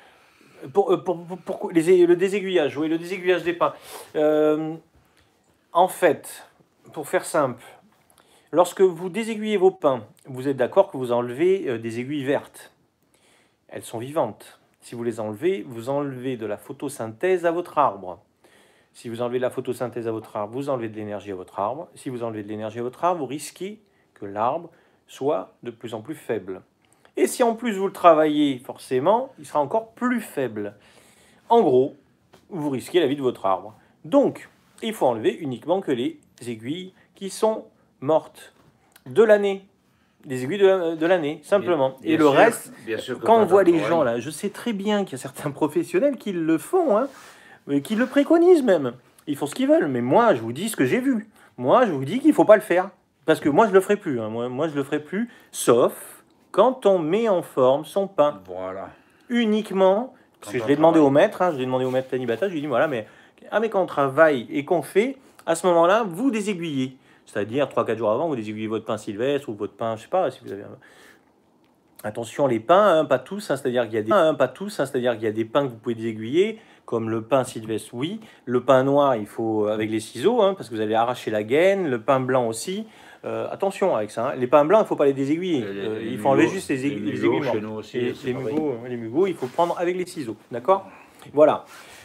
pour, pour, pour, pour les, le désaiguillage. Oui, le désaiguillage des pins. Euh, en fait, pour faire simple, lorsque vous désaiguillez vos pins, vous êtes d'accord que vous enlevez euh, des aiguilles vertes. Elles sont vivantes. Si vous les enlevez, vous enlevez de la photosynthèse à votre arbre. Si vous enlevez de la photosynthèse à votre arbre, vous enlevez de l'énergie à votre arbre. Si vous enlevez de l'énergie à votre arbre, vous risquez que l'arbre soit de plus en plus faible. Et si en plus vous le travaillez, forcément, il sera encore plus faible. En gros, vous risquez la vie de votre arbre. Donc, il faut enlever uniquement que les aiguilles qui sont mortes de l'année. Les aiguilles de l'année, simplement. Bien, Et bien le sûr, reste, bien sûr quand on voit les gens là, je sais très bien qu'il y a certains professionnels qui le font, hein, qui le préconisent même. Ils font ce qu'ils veulent, mais moi, je vous dis ce que j'ai vu. Moi, je vous dis qu'il ne faut pas le faire. Parce que moi, je ne le ferai plus. Hein. Moi, moi, je ne le ferai plus, sauf quand on met en forme son pain. Voilà. Uniquement, parce quand que je l'ai demandé au maître, hein, je l'ai demandé au maître Tanibata, je lui ai dit, voilà, mais, ah, mais quand on travaille et qu'on fait, à ce moment-là, vous désaiguillez. C'est-à-dire, trois quatre jours avant, vous désaiguillez votre pain sylvestre ou votre pain, je ne sais pas, si vous avez... Attention, les pains, hein, pas tous, hein, c'est-à-dire qu'il y a des pains, hein, pas tous, hein, c'est-à-dire qu'il y a des pains que vous pouvez désaiguiller, comme le pain sylvestre, oui. Le pain noir, il faut avec les ciseaux, hein, parce que vous allez arracher la gaine. Le pain blanc aussi. Euh, attention avec ça. Hein. Les pains blancs, il ne faut pas les désaiguiller. Euh, il faut enlever juste les, aiguilles, les, les aiguilles mortes. Aussi, les, les, mugots, les mugots, il faut prendre avec les ciseaux. D'accord ? Voilà.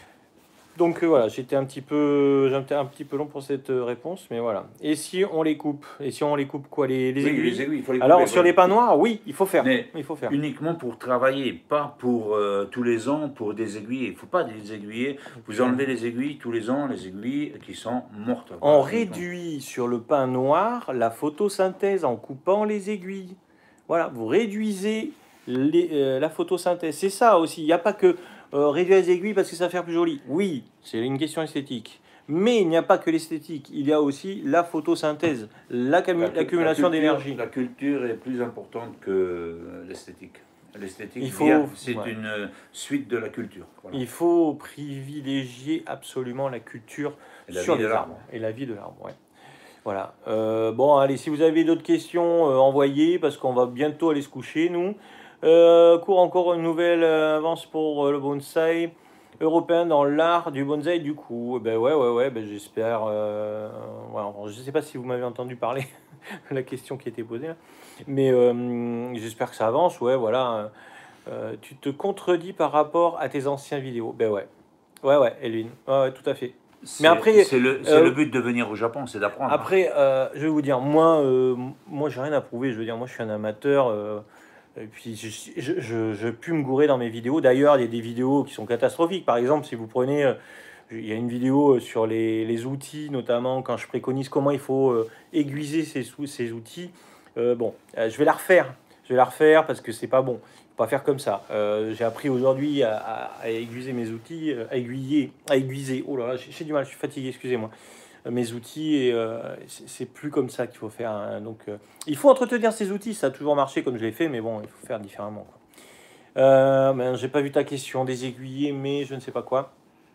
Donc euh, voilà, j'étais un petit peu, j'étais un petit peu long pour cette euh, réponse, mais voilà. Et si on les coupe, et si on les coupe quoi, les, les oui, aiguilles, les aiguilles il faut les couper, alors sur les pains noirs, oui, il faut faire. Mais il faut faire. Uniquement pour travailler, pas pour euh, tous les ans pour des aiguilles. Il ne faut pas des aiguilles. Vous enlevez les aiguilles tous les ans, les aiguilles qui sont mortes. On réduit sur le pain noir la photosynthèse en coupant les aiguilles. Voilà, vous réduisez les, euh, la photosynthèse. C'est ça aussi. Il n'y a pas que Euh, réduire les aiguilles parce que ça va faire plus joli. Oui, c'est une question esthétique. Mais il n'y a pas que l'esthétique, il y a aussi la photosynthèse, l'accumulation d'énergie. La culture est plus importante que l'esthétique. L'esthétique, c'est ouais. une suite de la culture. Voilà. Il faut privilégier absolument la culture et la sur vie les de arbres. Et la vie de l'arbre, ouais. Voilà. Euh, bon, allez, si vous avez d'autres questions, euh, envoyez, parce qu'on va bientôt aller se coucher, nous. Euh, court encore une nouvelle euh, avance pour euh, le bonsaï européen dans l'art du bonsaï du coup. Ben ouais, ouais, ouais, ben j'espère. Euh, ouais, je ne sais pas si vous m'avez entendu parler de la question qui était posée là, mais euh, j'espère que ça avance. Ouais, voilà. Euh, tu te contredis par rapport à tes anciennes vidéos. Ben ouais, ouais, ouais, Elvin. Ouais, ouais, tout à fait. Mais après, c'est le, euh, le but de venir au Japon, c'est d'apprendre. Après, euh, je vais vous dire, moi, euh, moi, j'ai rien à prouver. Je veux dire, moi, je suis un amateur. Euh, Et puis, je, je, je, je puis me gourer dans mes vidéos. D'ailleurs, il y a des vidéos qui sont catastrophiques. Par exemple, si vous prenez... Euh, il y a une vidéo sur les, les outils, notamment quand je préconise comment il faut euh, aiguiser ces, ces outils. Euh, bon, euh, je vais la refaire. Je vais la refaire parce que c'est pas bon. Faut pas faire comme ça. Euh, j'ai appris aujourd'hui à, à, à aiguiser mes outils, à aiguiller, à aiguiser. Oh là là, j'ai du mal, je suis fatigué, excusez-moi. Mes outils et euh, c'est plus comme ça qu'il faut faire. Hein. Donc, euh, il faut entretenir ces outils. Ça a toujours marché comme je l'ai fait, mais bon, il faut faire différemment. Quoi. Euh, ben, j'ai pas vu ta question des aiguillés, mais je ne sais pas quoi.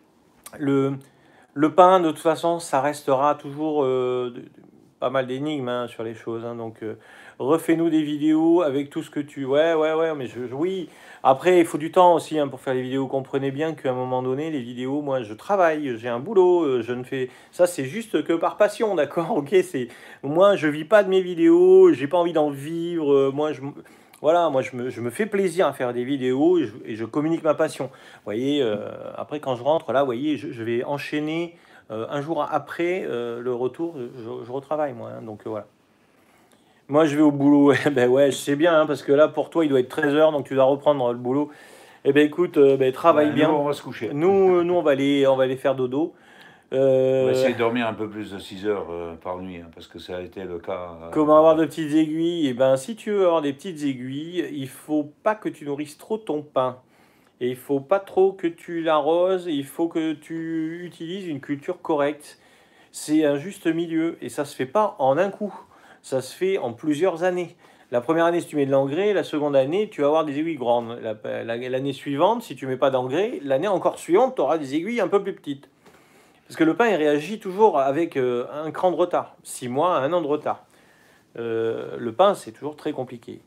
Le, le pain, de toute façon, ça restera toujours euh, de, de, pas mal d'énigmes hein, sur les choses. Hein. Donc, euh, refais-nous des vidéos avec tout ce que tu... Ouais, ouais, ouais, mais je, je oui. Après, il faut du temps aussi hein, pour faire les vidéos. Comprenez bien qu'à un moment donné, les vidéos, moi, je travaille, j'ai un boulot, je ne fais... Ça, c'est juste que par passion, d'accord. Ok, c'est... Moi, je vis pas de mes vidéos, j'ai pas envie d'en vivre. Moi, je... Voilà, moi, je me, je me fais plaisir à faire des vidéos et je, et je communique ma passion. Vous voyez, euh, après, quand je rentre, là, vous voyez, je, je vais enchaîner euh, un jour après euh, le retour, je, je retravaille, moi. Hein, donc, euh, voilà. Moi, je vais au boulot. Ben ouais, je sais bien, hein, parce que là, pour toi, il doit être treize heures, donc tu dois reprendre le boulot. Eh ben écoute, euh, ben, travaille ouais, bien. Nous, on va se coucher. Nous, nous on, va aller, on va aller faire dodo. Euh... On va essayer de dormir un peu plus de six heures euh, par nuit, hein, parce que ça a été le cas. Euh, Comment avoir de petites aiguilles? Eh ben, si tu veux avoir des petites aiguilles, il faut pas que tu nourrisses trop ton pain. Et il faut pas trop que tu l'arroses. Il faut que tu utilises une culture correcte. C'est un juste milieu et ça se fait pas en un coup. Ça se fait en plusieurs années. La première année, si tu mets de l'engrais, la seconde année, tu vas avoir des aiguilles grandes. La- la- L'année suivante, si tu mets pas d'engrais, l'année encore suivante, tu auras des aiguilles un peu plus petites. Parce que le pain, il réagit toujours avec euh, un cran de retard. Six mois, un an de retard. Euh, le pain, c'est toujours très compliqué.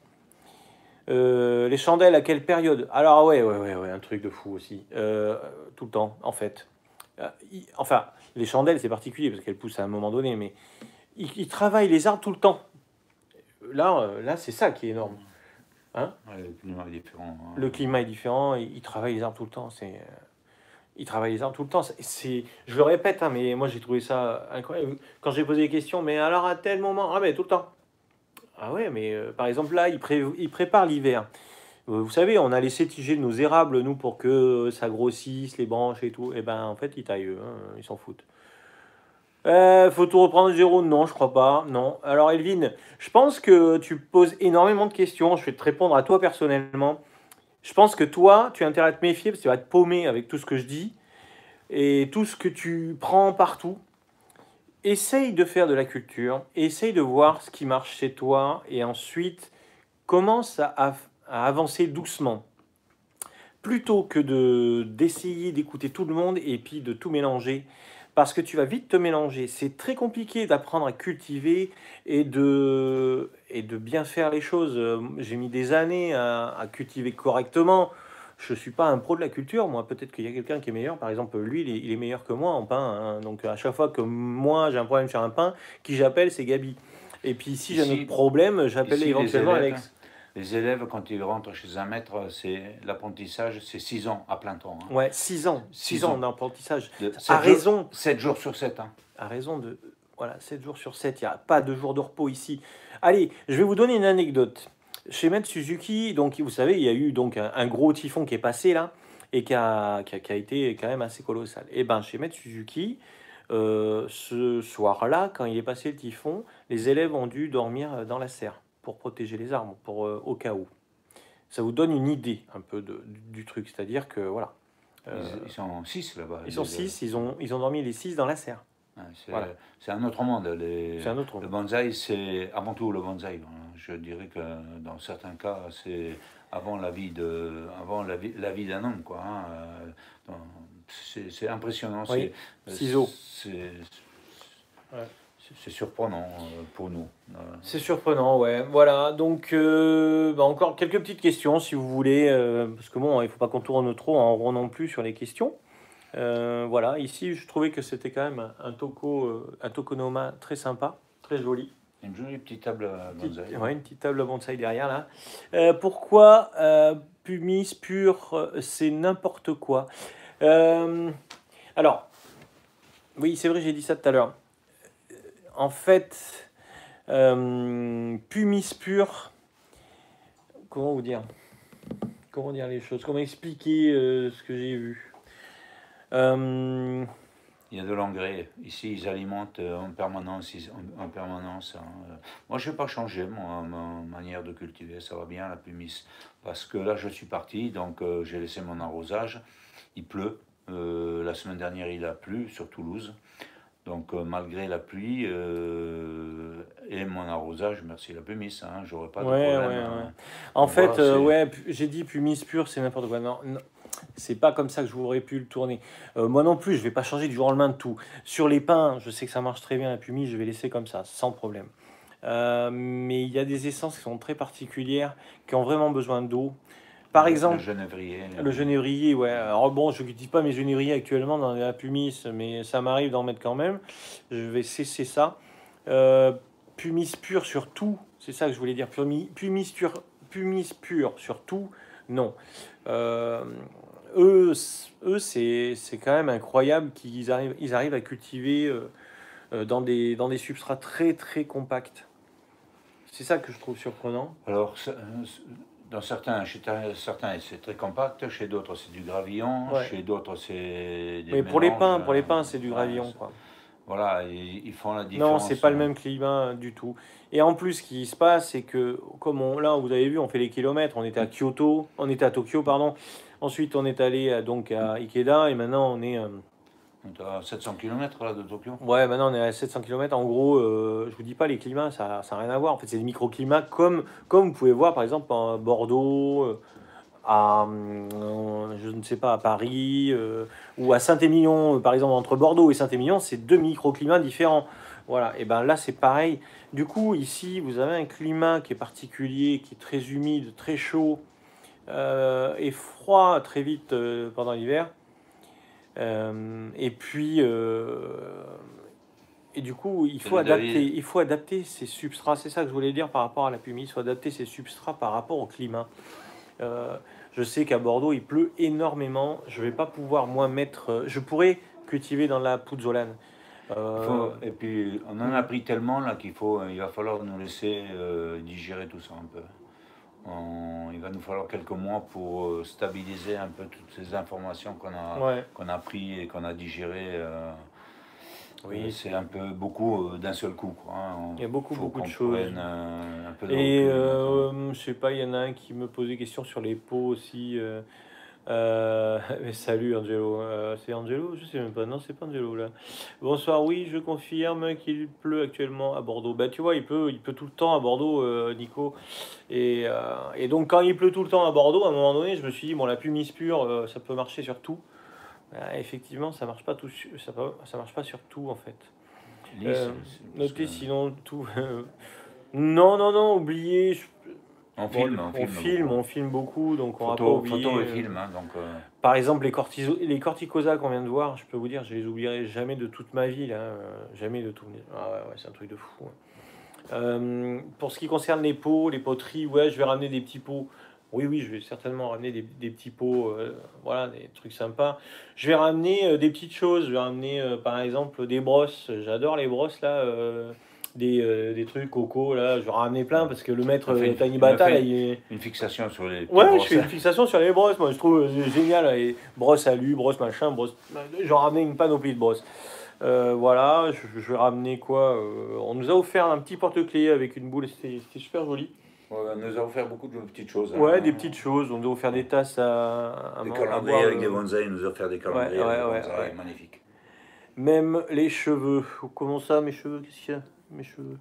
Euh, les chandelles, à quelle période? Alors ouais, ouais, ouais, ouais, un truc de fou aussi. Euh, tout le temps, en fait. Euh, il- enfin, les chandelles, c'est particulier parce qu'elles poussent à un moment donné, mais ils, ils travaillent les arbres tout le temps. Là, euh, là c'est ça qui est énorme. Hein? Ouais, le climat est différent. Hein. Le climat est différent, ils, ils travaillent les arbres tout le temps. C'est, euh, ils travaillent les arbres tout le temps. C'est, c'est- je le répète, hein, mais moi j'ai trouvé ça incroyable. Quand j'ai posé des questions, mais alors à tel moment, ah mais tout le temps. Ah ouais, mais euh, par exemple là, ils, pré- ils préparent l'hiver. Euh, Vous savez, on a laissé tiger nos érables, nous, pour que ça grossisse, les branches et tout. Et ben, en fait, ils taillent eux, hein, ils s'en foutent. Euh, faut tout reprendre de zéro? Non, je crois pas. Non. Alors, Elvin, je pense que tu poses énormément de questions. Je vais te répondre à toi personnellement. Je pense que toi, tu as intérêt à te méfier parce que tu vas te paumer avec tout ce que je dis et tout ce que tu prends partout. Essaye de faire de la culture, essaye de voir ce qui marche chez toi et ensuite commence à, à- à avancer doucement. Plutôt que de d'essayer d'écouter tout le monde et puis de tout mélanger, parce que tu vas vite te mélanger. C'est très compliqué d'apprendre à cultiver et de, et de bien faire les choses. Euh, J'ai mis des années à, à cultiver correctement. Je ne suis pas un pro de la culture, moi. Peut-être qu'il y a quelqu'un qui est meilleur. Par exemple, lui, il est, il est meilleur que moi en pain, hein. Donc à chaque fois que moi j'ai un problème sur un pain, qui j'appelle, c'est Gabi. Et puis si j'ai un autre Ici, problème, j'appelle ici les éventuellement élèves, Alex. les élèves, quand ils rentrent chez un maître, c'est l'apprentissage, c'est six ans à plein temps. Hein. Ouais, six ans. Six Six ans ans. d'apprentissage. De, À sept raison. Jours, sept jours sur sept. Hein. À raison de... Voilà, sept jours sur sept, il n'y a pas de jour de repos ici. Allez, je vais vous donner une anecdote. Chez Maître Suzuki, donc, vous savez, il y a eu donc un, un gros typhon qui est passé là, et qui a, qui a, qui a été quand même assez colossal. Et ben chez Maître Suzuki, euh, ce soir-là, quand il est passé le typhon, les élèves ont dû dormir dans la serre pour protéger les arbres, pour, euh, au cas où. Ça vous donne une idée un peu de, du, du truc, c'est-à-dire que voilà. Euh, ils, ils sont six là-bas. Ils sont six, ils ont, ils ont dormi les six dans la serre. C'est voilà. un autre monde. Les, c'est un autre monde. Le bonsaï, c'est avant tout le bonsaï. Je dirais que dans certains cas, c'est avant la vie de, avant la vie, la vie d'un homme, quoi. Hein. C'est impressionnant. Oui. Ciseaux. C'est ouais. C'est surprenant pour nous. C'est surprenant, ouais. Voilà, donc euh, bah encore quelques petites questions si vous voulez, euh, parce que bon, il ne faut pas qu'on tourne trop en rond non plus sur les questions. Euh, voilà, ici, je trouvais que c'était quand même un, un toko, euh, un tokonoma très sympa, très joli. Une jolie petite table bonsaï. Petite, ouais, une petite table bonsaï derrière là. Euh, pourquoi euh, pumice pur, c'est n'importe quoi? euh, Alors, oui, c'est vrai, j'ai dit ça tout à l'heure. En fait, euh, pumice pur, comment vous dire Comment dire les choses? Comment expliquer euh, ce que j'ai vu? euh, Il y a de l'engrais. Ici, ils alimentent en permanence. En, en permanence hein. Moi, je ne vais pas changer moi, ma manière de cultiver. Ça va bien, la pumice. Parce que là, je suis parti, donc euh, j'ai laissé mon arrosage. Il pleut. Euh, la semaine dernière, il a plu sur Toulouse. Donc, euh, malgré la pluie euh, et mon arrosage, merci la pumice, hein, j'aurais pas de ouais, problème. Ouais, hein. ouais. En fait, voilà, euh, ouais, j'ai dit pumice pure, c'est n'importe quoi. Non, non. C'est pas comme ça que je voudrais pu le tourner. Euh, moi non plus, je vais pas changer du jour au lendemain de tout. Sur les pains, je sais que ça marche très bien la pumice, je vais laisser comme ça, sans problème. Euh, mais il y a des essences qui sont très particulières, qui ont vraiment besoin d'eau. Par le, exemple, le genévrier. Le genévrier, ouais. Alors bon, je ne dis pas mes genévriers actuellement dans la pumice, mais ça m'arrive d'en mettre quand même. Je vais cesser ça. Euh, pumice pure sur tout, c'est ça que je voulais dire. Pumice, pumice, pure, pumice pure sur tout, non. Euh, eux, eux c'est quand même incroyable qu'ils arrivent, ils arrivent à cultiver euh, dans, des, dans des substrats très très compacts. C'est ça que je trouve surprenant. Alors, dans certains, chez certains c'est très compact, chez d'autres c'est du gravillon, ouais. Chez d'autres c'est des Mais pour mélanges, les pains, pour les pains c'est du gravillon, quoi. Voilà, ils, ils font la différence. Non, c'est pas le même climat du tout. Et en plus, ce qui se passe, c'est que, comme on, là, vous avez vu, on fait les kilomètres. On était à Kyoto, on était à Tokyo, pardon. Ensuite, on est allé donc à Ikeda, et maintenant on est, euh, On est à sept cents kilomètres là, de Tokyo. Ouais, maintenant on est à sept cents kilomètres. En gros, euh, je vous dis pas les climats, ça n'a rien à voir. En fait, c'est des microclimats comme, comme vous pouvez voir par exemple à Bordeaux, euh, à, euh, je ne sais pas, à Paris, euh, ou à Saint-Émilion. Par exemple, entre Bordeaux et Saint-Émilion, c'est deux microclimats différents. Voilà, et ben là c'est pareil. Du coup, ici, vous avez un climat qui est particulier, qui est très humide, très chaud, euh, et froid très vite euh, pendant l'hiver. Euh, et puis, euh, et du coup, il faut adapter, il faut adapter ces substrats. C'est ça que je voulais dire par rapport à la pumice. Il faut adapter ces substrats par rapport au climat. Euh, je sais qu'à Bordeaux, il pleut énormément. Je vais pas pouvoir moi mettre. Je pourrais cultiver dans la pouzzolane. Euh, faut, et puis, on en a pris tellement là qu'il faut, il va falloir nous laisser euh, digérer tout ça un peu. On, il va nous falloir quelques mois pour stabiliser un peu toutes ces informations qu'on a, ouais. qu'on a pris et qu'on a digérées. Euh, oui, c'est un peu beaucoup euh, d'un seul coup. Quoi, hein. On, il y a beaucoup, beaucoup de choses. Euh, un peu de et euh, je sais pas, il y en a un qui me posait question sur les pots aussi. Euh, euh, salut Angelo, euh, c'est Angelo? Je sais même pas, non c'est pas Angelo là. Bonsoir, oui je confirme qu'il pleut actuellement à Bordeaux. Bah tu vois, il pleut, il pleut tout le temps à Bordeaux, euh, Nico. Et, euh, et donc quand il pleut tout le temps à Bordeaux, à un moment donné, je me suis dit, bon la pumice pure, euh, ça peut marcher sur tout. Euh, effectivement, ça marche pas tout, ça, ça marche pas sur tout en fait. Euh, notez que... sinon tout. non, non, non, oubliez. Je... On, bon, filme, on, on filme, filme, on filme beaucoup, donc on photo, va pas oublier. Photo et film, hein, donc. Euh... Par exemple, les, cortiso, les corticosas qu'on vient de voir, je peux vous dire, je les oublierai jamais de toute ma vie, là, euh, jamais de tout. Ah ouais, ouais c'est un truc de fou. Hein. Euh, pour ce qui concerne les pots, les poteries, ouais, je vais ramener des petits pots. Oui, oui, je vais certainement ramener des, des petits pots, euh, voilà, des trucs sympas. Je vais ramener euh, des petites choses. Je vais ramener, euh, par exemple, des brosses. J'adore les brosses là. Euh, Des, euh, des trucs coco là, je vais en ramener plein parce que le maître euh, Tiny Bata là, il est... une fixation sur les ouais brosses. Je fais une fixation sur les brosses, moi je trouve euh, génial, et brosse alu, brosse machin, brosse, je vais ramener une panoplie de brosses. Euh, voilà, je, je vais ramener quoi, euh, on nous a offert un petit porte-clés avec une boule, c'était super joli. Ouais, on nous a offert beaucoup de petites choses. Hein. Ouais, des petites choses, on nous a offert des tasses à, à des calendriers avec des bonsaïs, il nous a offert des calendriers ouais, ouais, avec des bonsaïs, ouais, ouais. Magnifiques. Même les cheveux, comment ça mes cheveux, qu'est-ce qu'il y a mes cheveux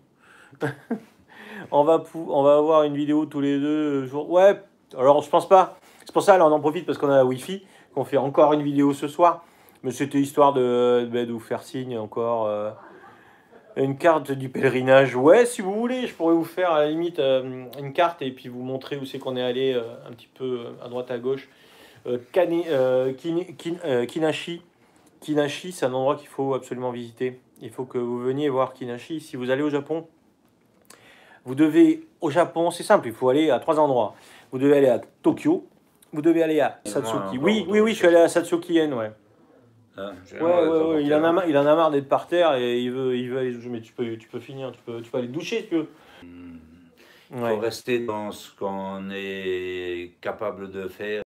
on, va pou on va avoir une vidéo tous les deux jours. Ouais, alors je pense pas. C'est pour ça, là, on en profite parce qu'on a la Wi-Fi, qu'on fait encore une vidéo ce soir. Mais c'était histoire de, de, de vous faire signe encore. Euh, une carte du pèlerinage. Ouais, si vous voulez, je pourrais vous faire à la limite euh, une carte et puis vous montrer où c'est qu'on est allé euh, un petit peu à droite à gauche. Euh, Kane, euh, Kin, Kin, euh, Kinashi. Kinashi, c'est un endroit qu'il faut absolument visiter. Il faut que vous veniez voir Kinashi. Si vous allez au Japon, vous devez, au Japon, c'est simple, il faut aller à trois endroits. Vous devez aller à Tokyo, vous devez aller à Satsuki. Oui, oui, oui, je suis allé à Satsukien, ouais. Ah, ouais, ouais, ouais, il en a marre, il en a marre d'être par terre et il veut, il veut aller. Mais tu peux, tu peux finir, tu peux, tu peux aller te doucher si tu veux. Il faut ouais. rester dans ce qu'on est capable de faire.